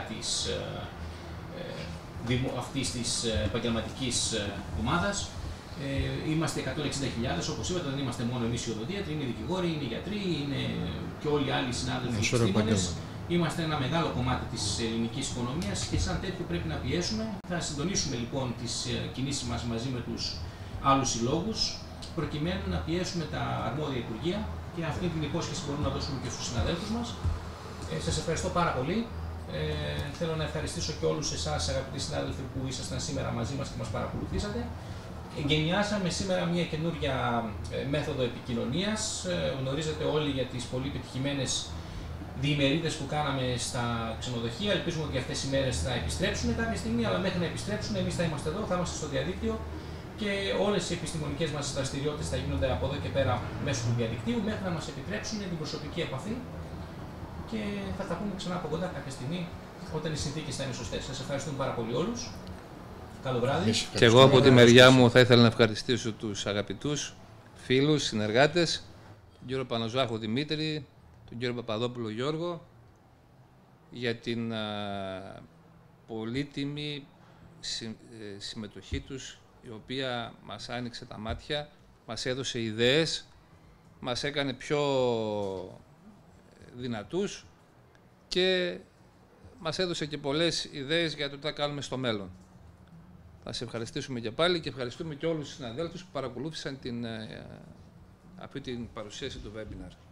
αυτής της επαγγελματικής ομάδας. Είμαστε 160.000, όπως είπατε, δεν είμαστε μόνο εμείς οι οδοντίατροι, είναι οι δικηγόροι, είναι οι γιατροί, είναι και όλοι οι άλλοι συνάδελφοι επιστήμονες. Είμαστε ένα μεγάλο κομμάτι της ελληνικής οικονομίας και σαν τέτοιο πρέπει να πιέσουμε. Θα συντονίσουμε λοιπόν τις κινήσεις μας μαζί με τους άλλους συλλόγους, προκειμένου να πιέσουμε τα αρμόδια υπουργεία και αυτή την υπόσχεση μπορούμε να δώσουμε και στους συναδέλφους μας. Σας ευχαριστώ πάρα πολύ. Θέλω να ευχαριστήσω και όλους εσάς, αγαπητοί συνάδελφοι, που ήσασταν σήμερα μαζί μας και μας παρακολουθήσατε. Εγκαινιάσαμε σήμερα μια καινούργια μέθοδο επικοινωνίας. Γνωρίζετε όλοι για τις πολύ πετυχημένες διημερίδες που κάναμε στα ξενοδοχεία. Ελπίζουμε ότι αυτές οι μέρες θα επιστρέψουν κάποια στιγμή, αλλά μέχρι να επιστρέψουν εμείς θα είμαστε εδώ, θα είμαστε στο διαδίκτυο και όλες οι επιστημονικές μας δραστηριότητες θα γίνονται από εδώ και πέρα μέσω του διαδικτύου, μέχρι να μας επιτρέψουν την προσωπική επαφή και θα τα πούμε ξανά από κοντά κάποια στιγμή όταν οι συνθήκες θα είναι σωστές. Σας ευχαριστούμε πάρα πολύ όλους. Καλό βράδυ. Και εγώ από τη μεριά μου θα ήθελα να ευχαριστήσω τους αγαπητούς φίλους, συνεργάτες, τον κύριο Πανοζάχο Δημήτρη, τον κύριο Παπαδόπουλο Γιώργο, για την πολύτιμη συμμετοχή τους, η οποία μας άνοιξε τα μάτια, μας έδωσε ιδέες, μας έκανε πιο δυνατούς και μας έδωσε και πολλές ιδέες για το τι θα κάνουμε στο μέλλον. Θα σε ευχαριστήσουμε και πάλι και ευχαριστούμε και όλους τους συναδέλφους που παρακολούθησαν αυτή την παρουσίαση του webinar.